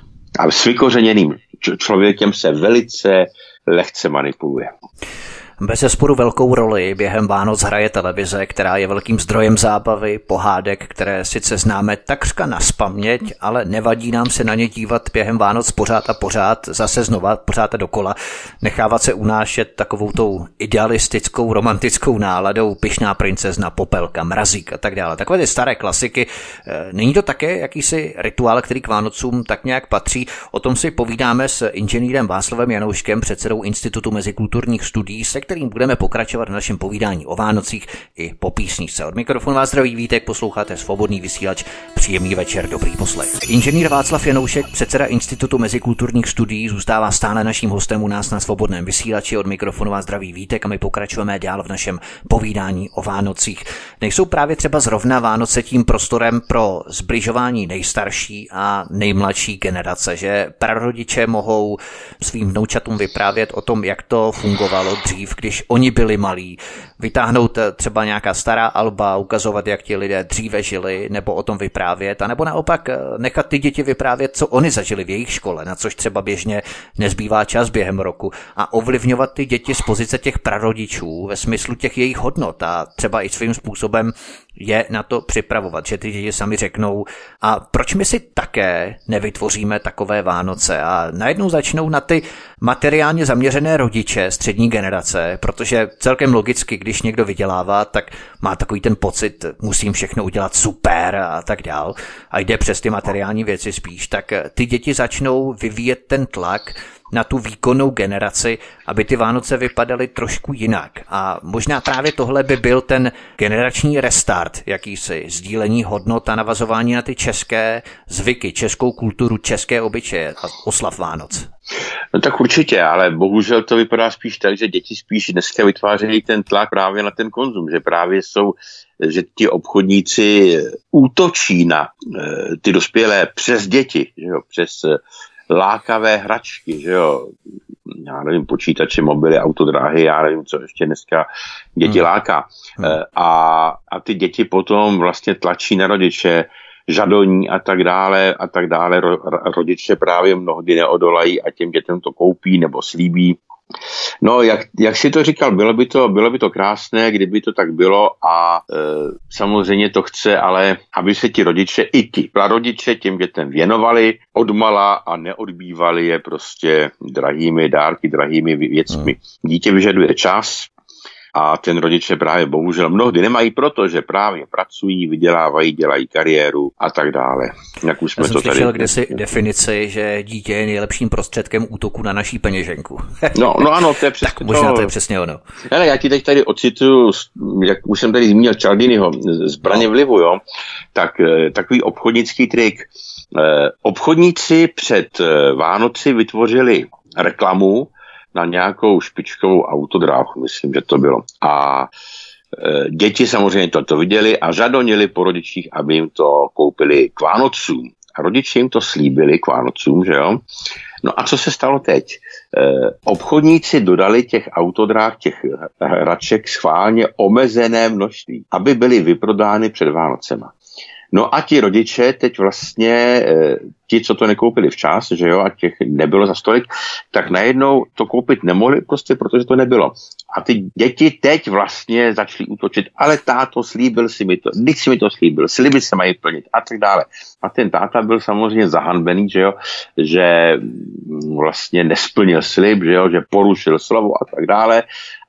A s vykořeněným člověkem se velice lehce manipuluje. Bezesporu velkou roli během Vánoc hraje televize, která je velkým zdrojem zábavy, pohádek, které sice známe takřka nazpaměť, ale nevadí nám se na ně dívat během Vánoc pořád a pořád, zase znova, pořád a dokola, nechávat se unášet takovou tou idealistickou, romantickou náladou Pyšná princezna, Popelka, Mrazík a tak dále. Takové ty staré klasiky. Není to také jakýsi rituál, který k Vánocům tak nějak patří? O tom si povídáme s inženýrem Václavem Janouškem, předsedou Institutu mezikulturních studií, se kterým budeme pokračovat v našem povídání o Vánocích i po písničce. Od mikrofonu vás zdraví Vítek, posloucháte Svobodný vysílač, příjemný večer, dobrý poslech. Inženýr Václav Janoušek, předseda Institutu mezikulturních studií, zůstává stále naším hostem u nás na Svobodném vysílači. Od mikrofonu vás zdraví Vítek a my pokračujeme dál v našem povídání o Vánocích. Nejsou právě třeba zrovna Vánoce tím prostorem pro zbližování nejstarší a nejmladší generace, že prarodiče mohou svým vnoučatům vyprávět o tom, jak to fungovalo dřív, když oni byli malí, vytáhnout třeba nějaká stará alba, ukazovat, jak ti lidé dříve žili, nebo o tom vyprávět, anebo naopak nechat ty děti vyprávět, co oni zažili v jejich škole, na což třeba běžně nezbývá čas během roku, a ovlivňovat ty děti z pozice těch prarodičů ve smyslu těch jejich hodnot a třeba i svým způsobem je na to připravovat, že ty děti sami řeknou, a proč my si také nevytvoříme takové Vánoce, a najednou začnou na ty materiálně zaměřené rodiče střední generace, protože celkem logicky, když někdo vydělává, tak má takový ten pocit, musím všechno udělat super a tak dál, a jde přes ty materiální věci spíš, tak ty děti začnou vyvíjet ten tlak na tu výkonnou generaci, aby ty Vánoce vypadaly trošku jinak. A možná právě tohle by byl ten generační restart, jakýsi sdílení hodnot a navazování na ty české zvyky, českou kulturu, české obyčeje a oslav Vánoc. No tak určitě, ale bohužel to vypadá spíš tak, že děti spíš dneska vytvářejí ten tlak právě na ten konzum, že ti obchodníci útočí na ty dospělé přes děti, že jo, přes lákavé hračky, že jo, já nevím, počítače, mobily, autodráhy, já nevím, co ještě dneska děti láká. A ty děti potom vlastně tlačí na rodiče, žadoní a tak dále. Rodiče právě mnohdy neodolají a těm dětem to koupí nebo slíbí. No, jak si to říkal, bylo by to krásné, kdyby to tak bylo a samozřejmě to chce, ale aby se ti rodiče, i ti prarodiče těm dětem věnovali odmala a neodbývali je prostě drahými dárky, drahými věcmi. Dítě vyžaduje čas a ten rodiče právě bohužel mnohdy nemají, protože právě pracují, vydělávají, dělají kariéru a tak dále. Jak už jsme to tady slyšel kdysi definici, že dítě je nejlepším prostředkem útoku na naší peněženku. No ano, to je přesně tak možná to je přesně ono. Hele, já ti teď tady ocituju, jak už jsem tady zmínil Cialdiniho, Zbraně vlivu, jo, tak takový obchodnický trik. Obchodníci před Vánoci vytvořili reklamu na nějakou špičkovou autodráhu, myslím, že to bylo. A děti samozřejmě to viděli a žadonili po rodičích, aby jim to koupili k Vánocům. A rodiče jim to slíbili k Vánocům, že jo? No a co se stalo teď? Obchodníci dodali těch autodráh, těch hraček schválně omezené množství, aby byly vyprodány před Vánocema. No a ti rodiče teď vlastně, ti, co to nekoupili včas, že jo, a těch nebylo za stolik, tak najednou to koupit nemohli prostě, protože to nebylo. A ty děti teď vlastně začaly útočit, ale táto, slíbil si mi to, když si mi to slíbil, sliby se mají plnit a tak dále. A ten táta byl samozřejmě zahanbený, že jo, že vlastně nesplnil slib, že jo, že porušil slovo a tak dále.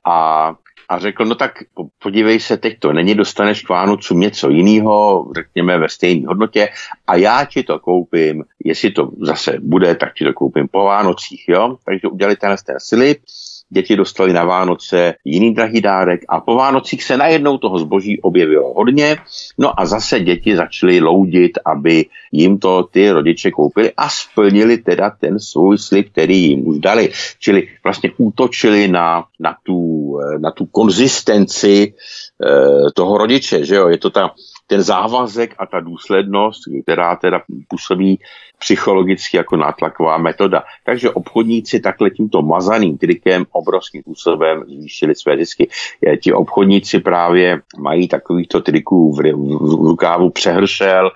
A řekl, no tak podívej se, teď to není, dostaneš k Vánocům něco jiného, řekněme ve stejné hodnotě a já ti to koupím, jestli to zase bude, tak ti to koupím po Vánocích, jo. Takže udělali ten slib, děti dostaly na Vánoce jiný drahý dárek a po Vánocích se najednou toho zboží objevilo hodně, no a zase děti začaly loudit, aby jim to ty rodiče koupili a splnili teda ten svůj slib, který jim už dali. Čili vlastně útočili na tu konzistenci toho rodiče, že jo, je to ten závazek a ta důslednost, která teda působí psychologicky jako nátlaková metoda. Takže obchodníci takhle tímto mazaným trikem obrovským způsobem zvýšili své zisky. Ti obchodníci právě mají takovýchto triků v rukávu přehršel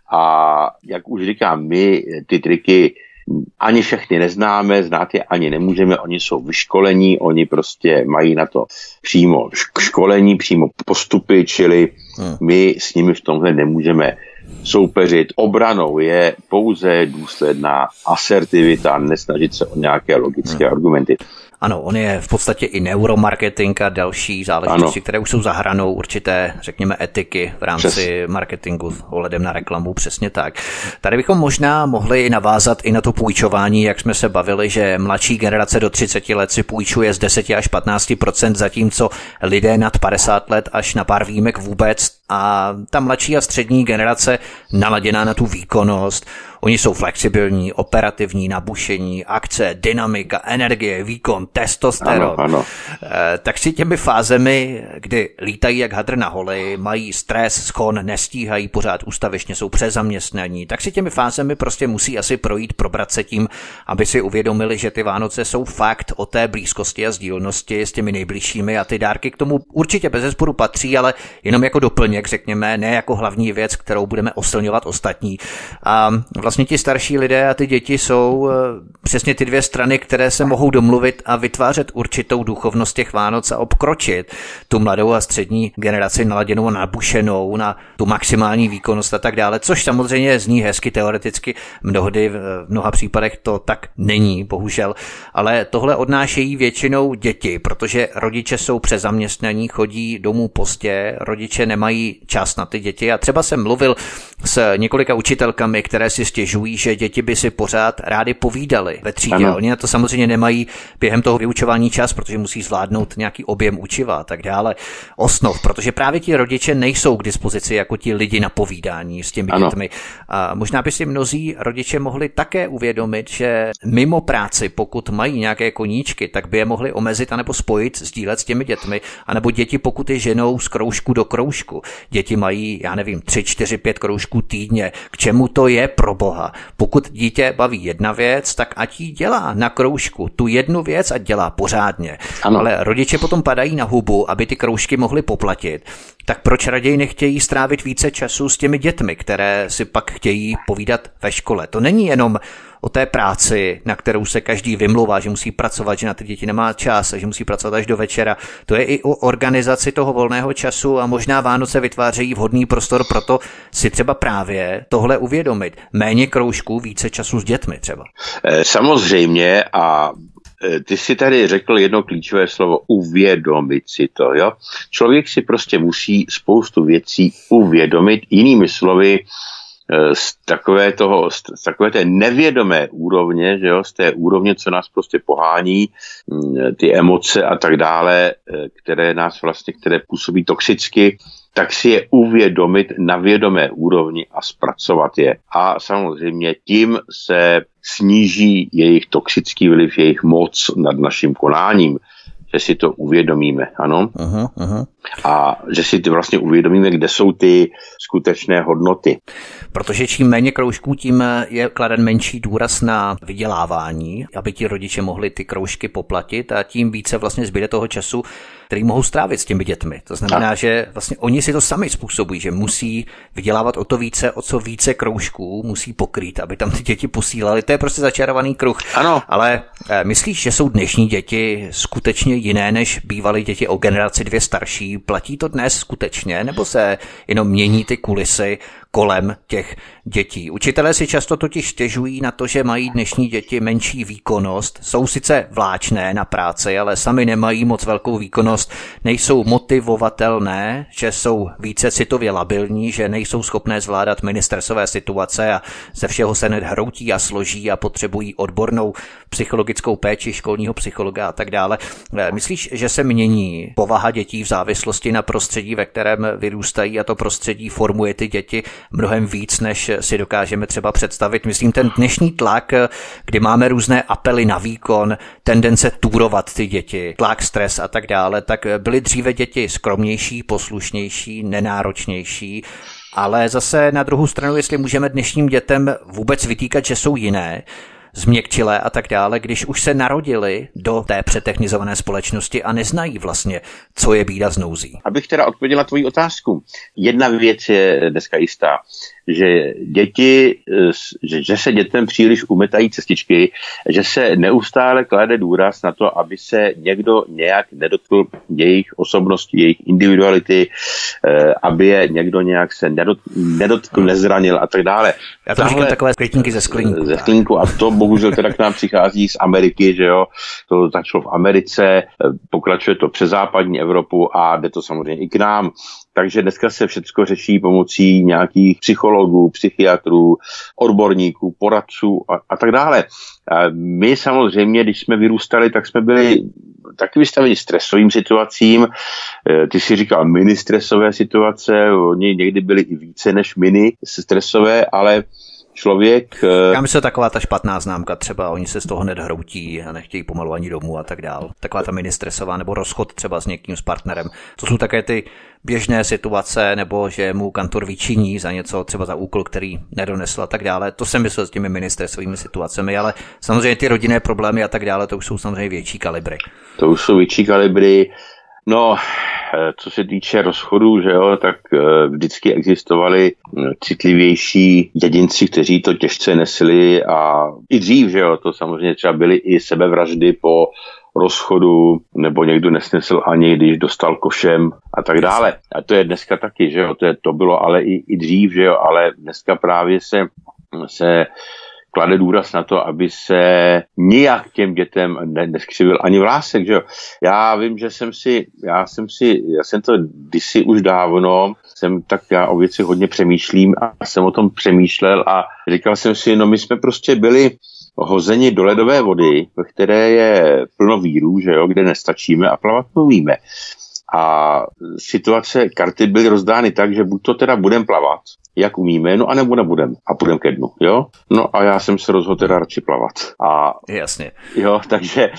a jak už říkám, my ty triky ani všechny neznáme, znát je ani nemůžeme, oni jsou vyškolení, oni prostě mají na to přímo školení, přímo postupy, čili my s nimi v tomhle nemůžeme soupeřit. Obranou je pouze důsledná asertivita, nesnažit se o nějaké logické argumenty. Ano, on je v podstatě i neuromarketing a další záležitosti, které už jsou za hranou určité, řekněme, etiky v rámci marketingu ohledem na reklamu, přesně tak. Tady bychom možná mohli navázat i na to půjčování, jak jsme se bavili, že mladší generace do 30 let si půjčuje z 10 až 15%, zatímco lidé nad 50 let až na pár výjimek vůbec. A ta mladší a střední generace naladěná na tu výkonnost, oni jsou flexibilní, operativní, nabušení, akce, dynamika, energie, výkon, testosteron. Ano. Tak si těmi fázemi, kdy lítají jak hadr na holi, mají stres, schon, nestíhají pořád ústavečně, jsou přezaměstnaní, tak si těmi fázemi prostě musí asi projít, probrat se tím, aby si uvědomili, že ty Vánoce jsou fakt o té blízkosti a sdílnosti s těmi nejbližšími a ty dárky k tomu určitě bezesporu patří, ale jenom jako doplněk, řekněme, ne jako hlavní věc, kterou budeme oslňovat ostatní. A vlastně ti starší lidé a ty děti jsou přesně ty dvě strany, které se mohou domluvit a vytvářet určitou duchovnost těch Vánoc a obkročit tu mladou a střední generaci naladěnou a nabušenou na tu maximální výkonnost a tak dále, což samozřejmě zní hezky teoreticky, mnohdy v mnoha případech to tak není, bohužel, ale tohle odnášejí většinou děti, protože rodiče jsou přezaměstnaní, chodí domů pozdě, rodiče nemají čas na ty děti a třeba jsem mluvil s několika učitelkami, které si stěžují, že děti by si pořád rády povídali ve třídě. Ano. Oni na to samozřejmě nemají během toho vyučování čas, protože musí zvládnout nějaký objem učiva a tak dále, osnov, protože právě ti rodiče nejsou k dispozici jako ti lidi na povídání s těmi dětmi. A možná by si mnozí rodiče mohli také uvědomit, že mimo práci, pokud mají nějaké koníčky, tak by je mohli omezit anebo spojit, sdílet s těmi dětmi, anebo děti, pokud je ženou z kroužku do kroužku. Děti mají, 3, 4, 5 kroužků týdně. K čemu to je, pro boha? Pokud dítě baví jedna věc, tak ať jí dělá na kroužku tu jednu věc a dělá pořádně. Ano. Ale rodiče potom padají na hubu, aby ty kroužky mohli poplatit. Tak proč raději nechtějí strávit více času s těmi dětmi, které si pak chtějí povídat ve škole? To není jenom o té práci, na kterou se každý vymlouvá, že musí pracovat, že na ty děti nemá čas, že musí pracovat až do večera. To je i o organizaci toho volného času a možná Vánoce vytvářejí vhodný prostor pro to si třeba právě tohle uvědomit. Méně kroužků, více času s dětmi třeba. Samozřejmě a ty si tady řekl jedno klíčové slovo, uvědomit si to, jo. Člověk si prostě musí spoustu věcí uvědomit, jinými slovy, z takové té nevědomé úrovně, že jo, z té úrovně, co nás prostě pohání, ty emoce a tak dále, které působí toxicky, tak si je uvědomit na vědomé úrovni a zpracovat je. A samozřejmě tím se sníží jejich toxický vliv, jejich moc nad naším konáním, že si to uvědomíme, ano. Aha. A že si vlastně uvědomíme, kde jsou ty skutečné hodnoty. Protože čím méně kroužků, tím je kladen menší důraz na vydělávání, aby ti rodiče mohli ty kroužky poplatit a tím více vlastně zbyde toho času, který mohou strávit s těmi dětmi. To znamená, že vlastně oni si to sami způsobují, že musí vydělávat o co více kroužků musí pokrýt, aby tam ty děti posílali. To je prostě začarovaný kruh. Ano. Ale myslíš, že jsou dnešní děti skutečně jiné, než bývaly děti o generaci 2 starší? Platí to dnes skutečně, nebo se jenom mění ty kulisy kolem těch dětí. Učitelé si často totiž stěžují na to, že mají dnešní děti menší výkonnost, jsou sice vláčné na práci, ale sami nemají moc velkou výkonnost, nejsou motivovatelné, že jsou více citově labilní, že nejsou schopné zvládat mini stresové situace a ze všeho se hned hroutí a složí a potřebují odbornou psychologickou péči školního psychologa a tak dále. Myslíš, že se mění povaha dětí v závislosti na prostředí, ve kterém vyrůstají, a to prostředí formuje ty děti mnohem víc, než si dokážeme třeba představit? Myslím, ten dnešní tlak, kdy máme různé apely na výkon, tendence túrovat ty děti, tlak, stres a tak dále, tak byly dříve děti skromnější, poslušnější, nenáročnější, ale zase na druhou stranu, jestli můžeme dnešním dětem vůbec vytýkat, že jsou jiné, změkčilé a tak dále, když už se narodili do té přetechnizované společnosti a neznají vlastně, co je bída s nouzí. Abych teda odpověděl na tvoji otázku. Jedna věc je dneska jistá, že že se dětem příliš umetají cestičky, že se neustále klade důraz na to, aby se někdo nějak nedotkl jejich osobnosti, jejich individuality, aby je někdo nějak se nedotkl, nezranil a tak dále. Já to říkám takové květinky ze sklínku. Ze sklínku, a to bohužel teda k nám přichází z Ameriky, že jo, to začalo v Americe, pokračuje to přes západní Evropu a jde to samozřejmě i k nám. Takže dneska se všechno řeší pomocí nějakých psychologů, psychiatrů, odborníků, poradců a tak dále. A my samozřejmě, když jsme vyrůstali, tak jsme byli taky vystaveni stresovým situacím. Ty si říkal mini stresové situace, oni někdy byly i více než mini stresové, ale člověk... Já myslím, taková ta špatná známka, třeba oni se z toho hned hroutí a nechtějí pomalu ani domů a tak dál. Taková ta mini stresová, nebo rozchod třeba s někým, s partnerem. To jsou také ty běžné situace, nebo že mu kantor vyčiní za něco, třeba za úkol, který nedonesl a tak dále. To jsem myslel s těmi mini stresovými situacemi, ale samozřejmě ty rodinné problémy a tak dále, to už jsou samozřejmě větší kalibry. To už jsou větší kalibry. No, co se týče rozchodu, že jo, tak vždycky existovali citlivější jedinci, kteří to těžce nesli, a i dřív, že jo, to samozřejmě třeba byly i sebevraždy po rozchodu, nebo někdo nesnesl ani, když dostal košem a tak dále. A to je dneska taky, že jo, to bylo ale i dřív, že jo, ale dneska právě se klade důraz na to, aby se nijak těm dětem neskřivil ani vlásek, že jo. Já vím, že já jsem to kdysi už dávno, já o věci hodně přemýšlím a jsem o tom přemýšlel a říkal jsem si, no my jsme prostě byli hozeni do ledové vody, ve které je plno vírů, že jo, kde nestačíme a plavat mluvíme. A karty byly rozdány tak, že buď to teda budeme plavat, jak umíme, no a nebo nebudem. A půjdeme ke dnu, jo? No a já jsem se rozhodl teda radši plavat. A jasně. Jo, takže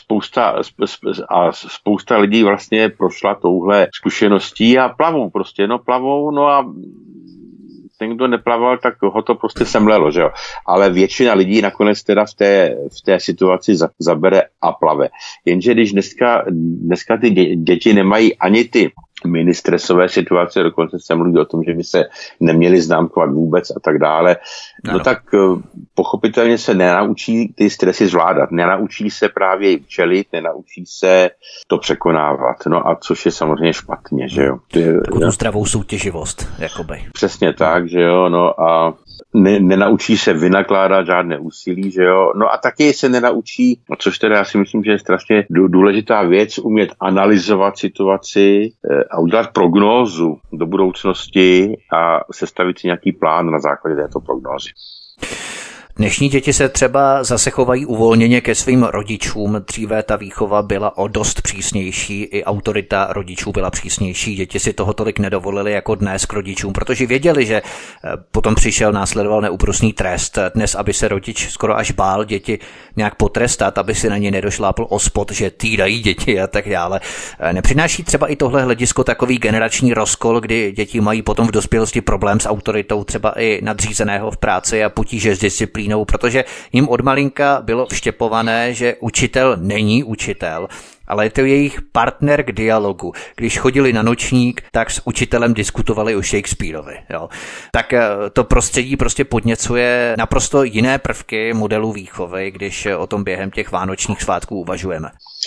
spousta lidí vlastně prošla touhle zkušeností a plavou, no a ten, kdo neplaval, tak ho to prostě semlelo, že jo. Ale většina lidí nakonec teda v té situaci zabere a plave. Jenže když dneska ty děti nemají ani ty mini stresové situace, dokonce se mluví o tom, že by se neměli známkovat vůbec a tak dále, no tak pochopitelně se nenaučí ty stresy zvládat, nenaučí se právě čelit, nenaučí se to překonávat, no a což je samozřejmě špatně, že jo. Takovou zdravou soutěživost, jakoby. Přesně tak, že jo, no a nenaučí se vynakládat žádné úsilí, že jo, no a taky se nenaučí, což teda já si myslím, že je strašně důležitá věc, umět analyzovat situaci a udělat prognózu do budoucnosti a sestavit si nějaký plán na základě této prognózy. Dnešní děti se třeba zase chovají uvolněně ke svým rodičům. Dříve ta výchova byla o dost přísnější, i autorita rodičů byla přísnější. Děti si toho tolik nedovolili jako dnes k rodičům, protože věděli, že potom následoval neúprosný trest. Dnes, aby se rodič skoro až bál děti nějak potrestat, aby si na ně nedošlápl ospod, že týrají děti a tak dále. Nepřináší třeba i tohle hledisko takový generační rozkol, kdy děti mají potom v dospělosti problém s autoritou třeba i nadřízeného v práci a potíže s disciplínou, protože jim od malinka bylo vštěpované, že učitel není učitel, ale je to jejich partner k dialogu. Když chodili na nočník, tak s učitelem diskutovali o Shakespeareovi. Jo. Tak to prostředí prostě podněcuje naprosto jiné prvky modelu výchovy, když o tom během těch vánočních svátků uvažujeme.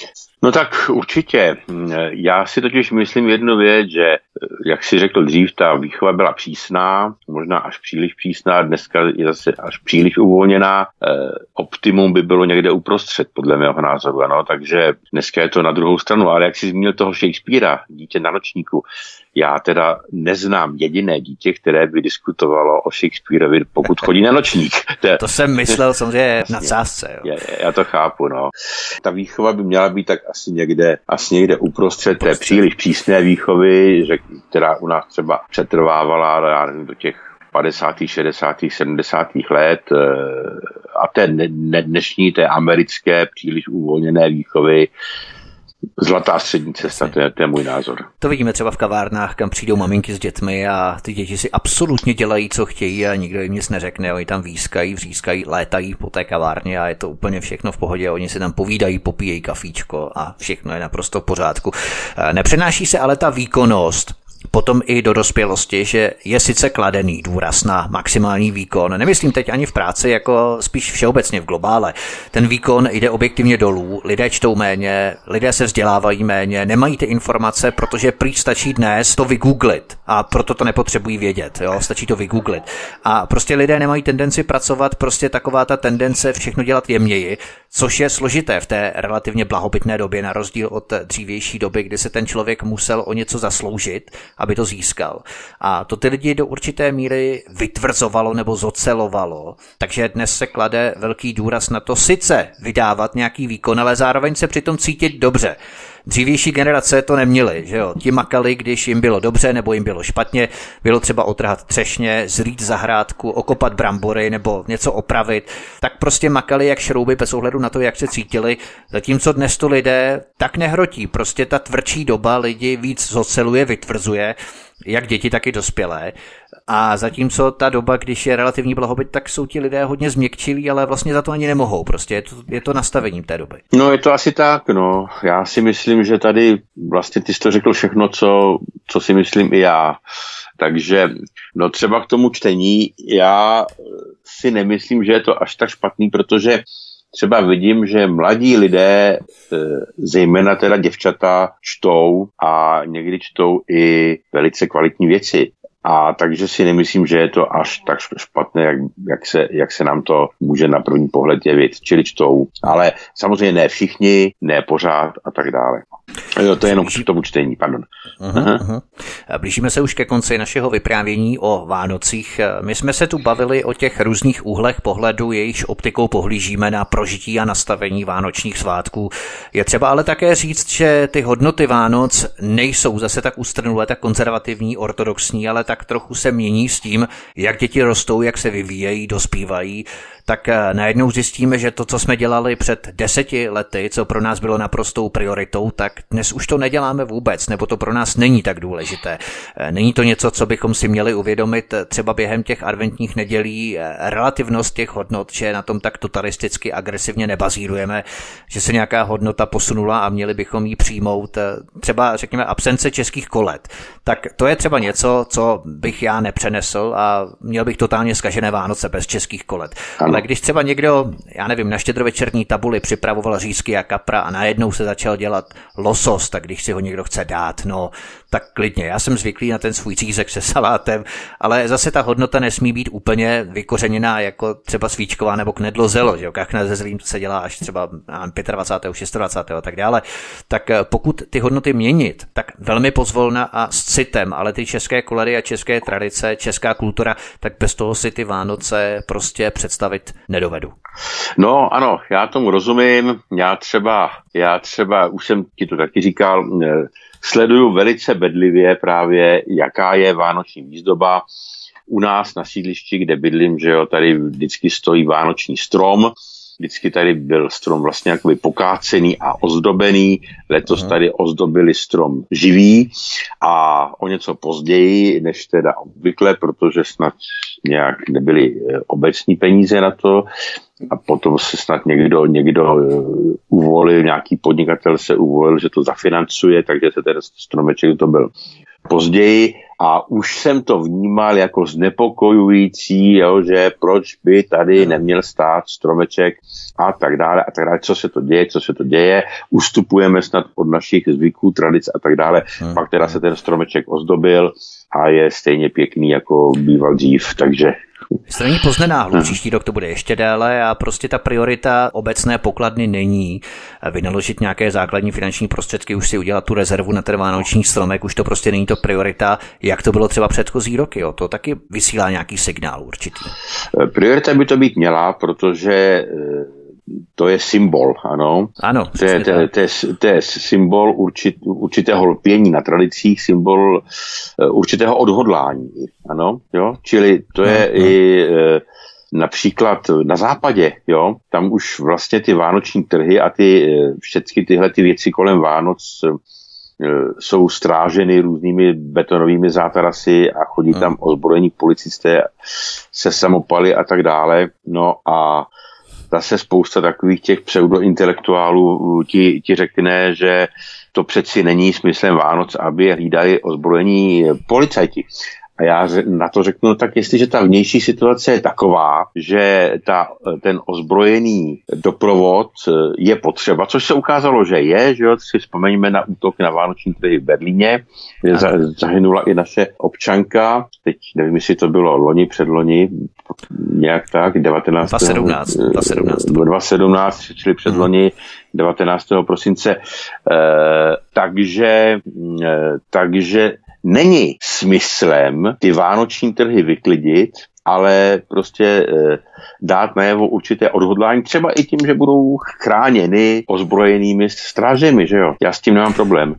No tak určitě. Já si totiž myslím jednu věc, že, jak si řekl dřív, ta výchova byla přísná, možná až příliš přísná, dneska je zase až příliš uvolněná. Optimum by bylo někde uprostřed, podle mého názoru, ano, takže dneska je to na druhou stranu, ale jak jsi zmínil toho Shakespearea, Dítě na nočníku, já teda neznám jediné dítě, které by diskutovalo o Shakespeareovi, pokud chodí na nočník. To jsem myslel samozřejmě na sázce. Já to chápu, no. Ta výchova by měla být tak asi někde uprostřed té příliš přísné výchovy, která u nás třeba přetrvávala, já nevím, do těch 50., 60., 70. let a té dnešní, té americké příliš uvolněné výchovy. Zlatá střední cesta, to je můj názor. To vidíme třeba v kavárnách, kam přijdou maminky s dětmi a ty děti si absolutně dělají, co chtějí a nikdo jim nic neřekne. Oni tam výskají, vřískají, létají po té kavárně a je to úplně všechno v pohodě. Oni si tam povídají, popíjejí kafíčko a všechno je naprosto v pořádku. Nepřenáší se ale ta výkonnost potom i do dospělosti, že je sice kladený důraz na maximální výkon. Nemyslím teď ani v práci, jako spíš všeobecně v globále. Ten výkon jde objektivně dolů, lidé čtou méně, lidé se vzdělávají méně, nemají ty informace, protože prý stačí dnes to vygooglit a proto to nepotřebují vědět, jo? Stačí to vygooglit. A prostě lidé nemají tendenci pracovat, prostě taková ta tendence všechno dělat jemněji, což je složité v té relativně blahobytné době, na rozdíl od dřívější doby, kdy se ten člověk musel o něco zasloužit, aby to získal. A to ty lidi do určité míry vytvrzovalo nebo zocelovalo. Takže dnes se klade velký důraz na to sice vydávat nějaký výkon, ale zároveň se přitom cítit dobře. Dřívější generace to neměly, že jo. Ti makali, když jim bylo dobře nebo jim bylo špatně, bylo třeba otrhat třešně, zrýt zahrádku, okopat brambory nebo něco opravit, tak prostě makali jak šrouby bez ohledu na to, jak se cítili. Zatímco dnes to lidé tak nehrotí. Prostě ta tvrdší doba lidi víc zoceluje, vytvrzuje, jak děti, tak i dospělé. A zatímco ta doba, když je relativní blahobyt, tak jsou ti lidé hodně změkčilí, ale vlastně za to ani nemohou. Prostě je to nastavením té doby. No je to asi tak, no. Já si myslím, že tady vlastně ty jsi to řekl všechno, co si myslím i já. Takže no třeba k tomu čtení, já si nemyslím, že je to až tak špatný, protože třeba vidím, že mladí lidé, zejména teda děvčata, čtou a někdy čtou i velice kvalitní věci. A takže si nemyslím, že je to až tak špatné, jak se nám to může na první pohled jevit, čili čtou. Ale samozřejmě ne všichni, ne pořád a tak dále. To je jenom k tomu čtení, pardon. Blížíme se už ke konci našeho vyprávění o Vánocích. My jsme se tu bavili o těch různých úhlech pohledu, jejichž optikou pohlížíme na prožití a nastavení vánočních svátků. Je třeba ale také říct, že ty hodnoty Vánoc nejsou zase tak ústrnulé, tak konzervativní, ortodoxní, ale tak trochu se mění s tím, jak děti rostou, jak se vyvíjejí, dospívají. Tak najednou zjistíme, že to, co jsme dělali před 10 lety, co pro nás bylo naprostou prioritou, tak dnes už to neděláme vůbec, nebo to pro nás není tak důležité. Není to něco, co bychom si měli uvědomit třeba během těch adventních nedělí, relativnost těch hodnot, že na tom tak totalisticky agresivně nebazírujeme, že se nějaká hodnota posunula a měli bychom ji přijmout. Třeba řekněme absence českých kolet. Tak to je třeba něco, co bych já nepřenesl a měl bych totálně zkažené Vánoce bez českých kolet. Ale když třeba někdo, já nevím, na štědrovečerní tabuli připravoval řízky a kapra a najednou se začal dělat losos, tak když si ho někdo chce dát, no, tak klidně. Já jsem zvyklý na ten svůj řízek se salátem, ale zase ta hodnota nesmí být úplně vykořeněná jako třeba svíčková nebo knedlo zelo, že jo, kachna ze zlým se dělá až třeba 25., 26. a tak dále. Tak pokud ty hodnoty měnit, tak velmi pozvolna a s citem, ale ty české kolery a české tradice, česká kultura, tak bez toho si ty Vánoce prostě představit nedovedu. No ano, já tomu rozumím, já třeba, už jsem ti to taky říkal, sleduju velice bedlivě právě, jaká je vánoční výzdoba. U nás na sídlišti, kde bydlím, že jo, tady vždycky stojí vánoční strom, vždycky tady byl strom vlastně jakoby pokácený a ozdobený, letos tady ozdobili strom živý a o něco později, než teda obvykle, protože snad nějak nebyly obecní peníze na to a potom se snad někdo uvolil, nějaký podnikatel se uvolil, že to zafinancuje, takže se ten stromeček to byl později a už jsem to vnímal jako znepokojující, jo, že proč by tady neměl stát stromeček a tak dále, co se to děje, ustupujeme snad od našich zvyků, tradic a tak dále, pak teda se ten stromeček ozdobil a je stejně pěkný, jako býval dřív, takže... Jste není poznenáhlu, příští rok to bude ještě déle a prostě ta priorita obecné pokladny není vynaložit nějaké základní finanční prostředky, už si udělat tu rezervu na ten vánoční stromek, už to prostě není to priorita, jak to bylo třeba předchozí roky, jo? To taky vysílá nějaký signál určitý. Priorita by to být měla, protože to je symbol, ano. Ano. To je symbol určitého lpění na tradicích, symbol určitého odhodlání, ano, jo. Čili to je i například na západě, jo. Tam už vlastně ty vánoční trhy a všechny tyhle ty věci kolem Vánoc jsou stráženy různými betonovými zátarasy a chodí tam ozbrojení policisté se samopaly a tak dále. No a zase spousta takových těch pseudointelektuálů ti řekne, že to přeci není smyslem Vánoc, aby je hlídali ozbrojení policajti. A já na to řeknu, tak jestliže ta vnější situace je taková, že ten ozbrojený doprovod je potřeba, což se ukázalo, že je, že jo, si vzpomeňme na útok na vánoční trhy v Berlíně, kde zahynula i naše občanka, teď nevím, jestli to bylo loni, předloni, nějak tak, 2017, čili předloni, 19. prosince, takže není smyslem ty vánoční trhy vyklidit, ale prostě dát najevo určité odhodlání, třeba i tím, že budou chráněny ozbrojenými strážemi, že jo? Já s tím nemám problém.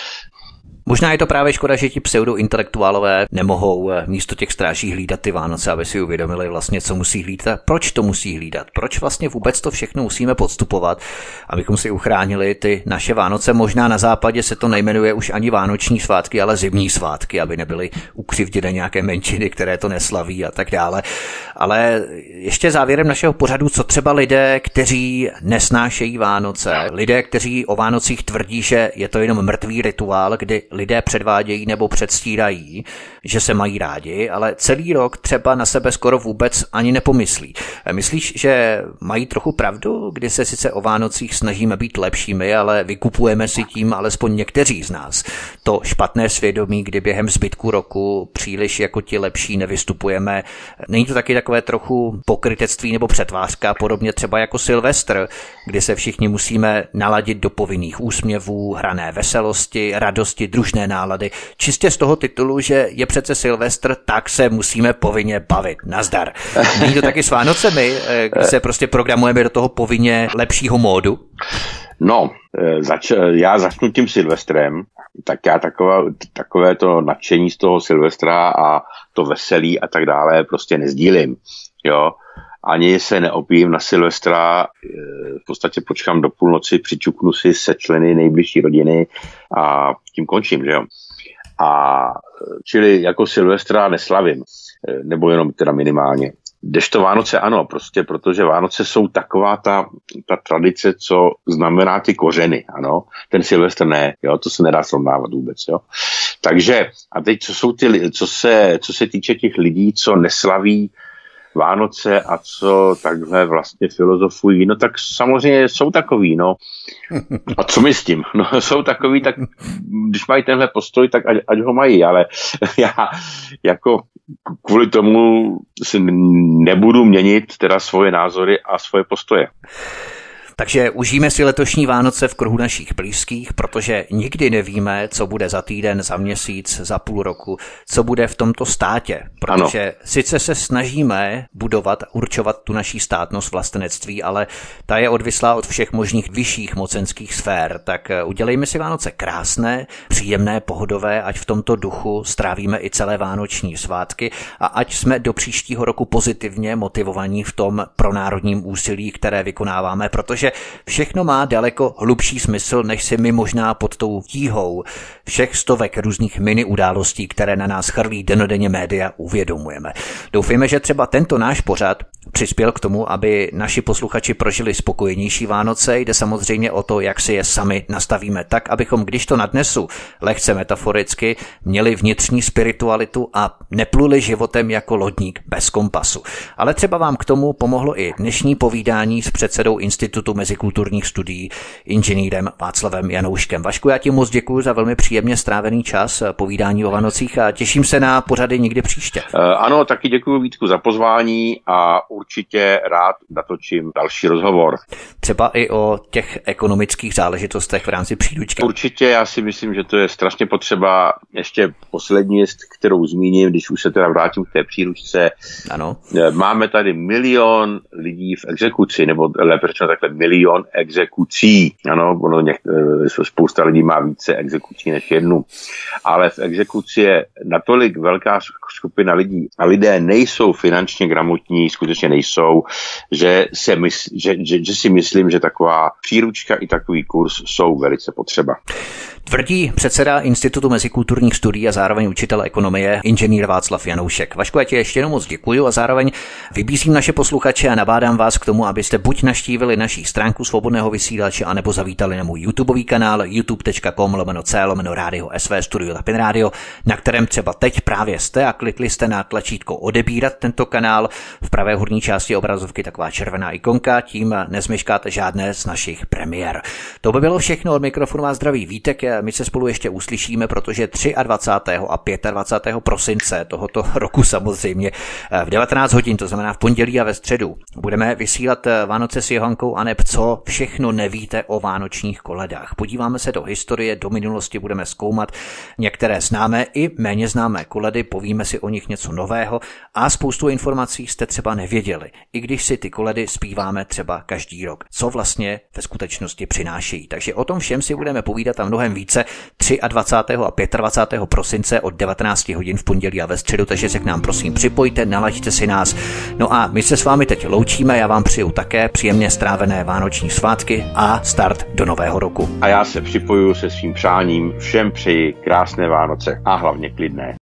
Možná je to právě škoda, že ti pseudointelektuálové nemohou místo těch stráží hlídat ty Vánoce, aby si uvědomili vlastně, co musí hlídat, proč to musí hlídat, proč vlastně vůbec to všechno musíme podstupovat, abychom si uchránili ty naše Vánoce. Možná na západě se to nejmenuje už ani vánoční svátky, ale zimní svátky, aby nebyly ukřivděny nějaké menšiny, které to neslaví a tak dále. Ale ještě závěrem našeho pořadu, co třeba lidé, kteří nesnášejí Vánoce, lidé, kteří o Vánocích tvrdí, že je to jenom mrtvý rituál, kdy lidé předvádějí nebo předstírají, že se mají rádi, ale celý rok třeba na sebe skoro vůbec ani nepomyslí. Myslíš, že mají trochu pravdu, kdy se sice o Vánocích snažíme být lepšími, ale vykupujeme si tím alespoň někteří z nás to špatné svědomí, kdy během zbytku roku příliš jako ti lepší nevystupujeme. Není to taky takové trochu pokrytectví nebo přetvářka, podobně třeba jako Silvestr, kdy se všichni musíme naladit do povinných úsměvů, hrané veselosti, radosti, družné nálady. Čistě z toho titulu, že je přece Silvestr, tak se musíme povinně bavit. Nazdar. Není to taky s Vánocemi, kdy se prostě programujeme do toho povinně lepšího módu? No, já začnu tím Silvestrem, tak já takové to nadšení z toho Silvestra a to veselí a tak dále prostě nezdílím, jo. Ani se neopijím na Silvestra, v podstatě počkám do půlnoci, přičuknu si se členy nejbližší rodiny a tím končím, že jo. A čili jako Silvestra neslavím, nebo jenom teda minimálně. Kdežto Vánoce ano, prostě protože Vánoce jsou taková ta tradice, co znamená ty kořeny, ano. Ten Silvestr ne, jo, to se nedá srovnávat vůbec, jo. Takže a teď co se týče těch lidí, co neslaví Vánoce a co takhle vlastně filozofují, no tak samozřejmě jsou takový, no. A co my s tím? No jsou takový, tak když mají tenhle postoj, tak ať ho mají, ale já jako kvůli tomu si nebudu měnit teda svoje názory a svoje postoje. Takže užijeme si letošní Vánoce v kruhu našich blízkých, protože nikdy nevíme, co bude za týden, za měsíc, za půl roku, co bude v tomto státě. Protože ano. Sice se snažíme budovat, určovat tu naší státnost, vlastenectví, ale ta je odvislá od všech možných vyšších mocenských sfér. Tak udělejme si Vánoce krásné, příjemné, pohodové, ať v tomto duchu strávíme i celé vánoční svátky a ať jsme do příštího roku pozitivně motivovaní v tom pronárodním úsilí, které vykonáváme, protože všechno má daleko hlubší smysl, než si my možná pod tou tíhou všech stovek různých mini událostí, které na nás chrlí dennodenně média, uvědomujeme. Doufejme, že třeba tento náš pořad přispěl k tomu, aby naši posluchači prožili spokojenější Vánoce. Jde samozřejmě o to, jak si je sami nastavíme tak, abychom, když to nadnesu lehce metaforicky, měli vnitřní spiritualitu a nepluli životem jako lodník bez kompasu. Ale třeba vám k tomu pomohlo i dnešní povídání s předsedou Institutu mezikulturních studií, inženýrem Václavem Janouškem. Vašku, já ti moc děkuji za velmi příjemně strávený čas povídání o Vánocích a těším se na pořady někdy příště. Ano, taky děkuji Vítku za pozvání a určitě rád natočím další rozhovor. Třeba i o těch ekonomických záležitostech v rámci příručky. Určitě, já si myslím, že to je strašně potřeba. Ještě poslední věc, kterou zmíním, když už se teda vrátím k té příručce. Ano. Máme tady 1 milion lidí v exekuci, nebo lépe řečeno takhle 1 milion exekucí. Ano, spousta lidí má více exekucí než jednu. Ale v exekuci je natolik velká skupina lidí a lidé nejsou finančně gramotní, skutečně nejsou, že si myslím, že taková příručka i takový kurz jsou velice potřeba. Tvrdí předseda Institutu mezikulturních studií a zároveň učitel ekonomie inženýr Václav Janoušek. Vašku, já ti ještě jednou moc děkuju a zároveň vybízím naše posluchače a nabádám vás k tomu, abyste buď navštívili naší stránku Svobodného vysílače, anebo zavítali na můj YouTubeový kanál youtube.com/radio SV Studio Tapin Radio, na kterém třeba teď právě jste a klikli jste na tlačítko odebírat tento kanál. V pravé horní části obrazovky taková červená ikonka, tím nezmeškáte žádné z našich premiér. To by bylo všechno, od mikrofonu vás zdraví Vítek. My se spolu ještě uslyšíme, protože 23. a 25. prosince tohoto roku samozřejmě v 19 hodin, to znamená v pondělí a ve středu, budeme vysílat Vánoce s Johankou aneb co všechno nevíte o vánočních koledách. Podíváme se do historie, do minulosti, budeme zkoumat některé známé i méně známé koledy, povíme si o nich něco nového a spoustu informací jste třeba nevěděli, i když si ty koledy zpíváme třeba každý rok. Co vlastně ve skutečnosti přinášejí. Takže o tom všem si budeme povídat a mnohem více 23. a 25. prosince od 19 hodin v pondělí a ve středu, takže se k nám prosím připojte, nalaďte si nás. No a my se s vámi teď loučíme, já vám přeju také příjemně strávené vánoční svátky a start do nového roku. A já se připojuju se svým přáním, všem přeji krásné Vánoce a hlavně klidné.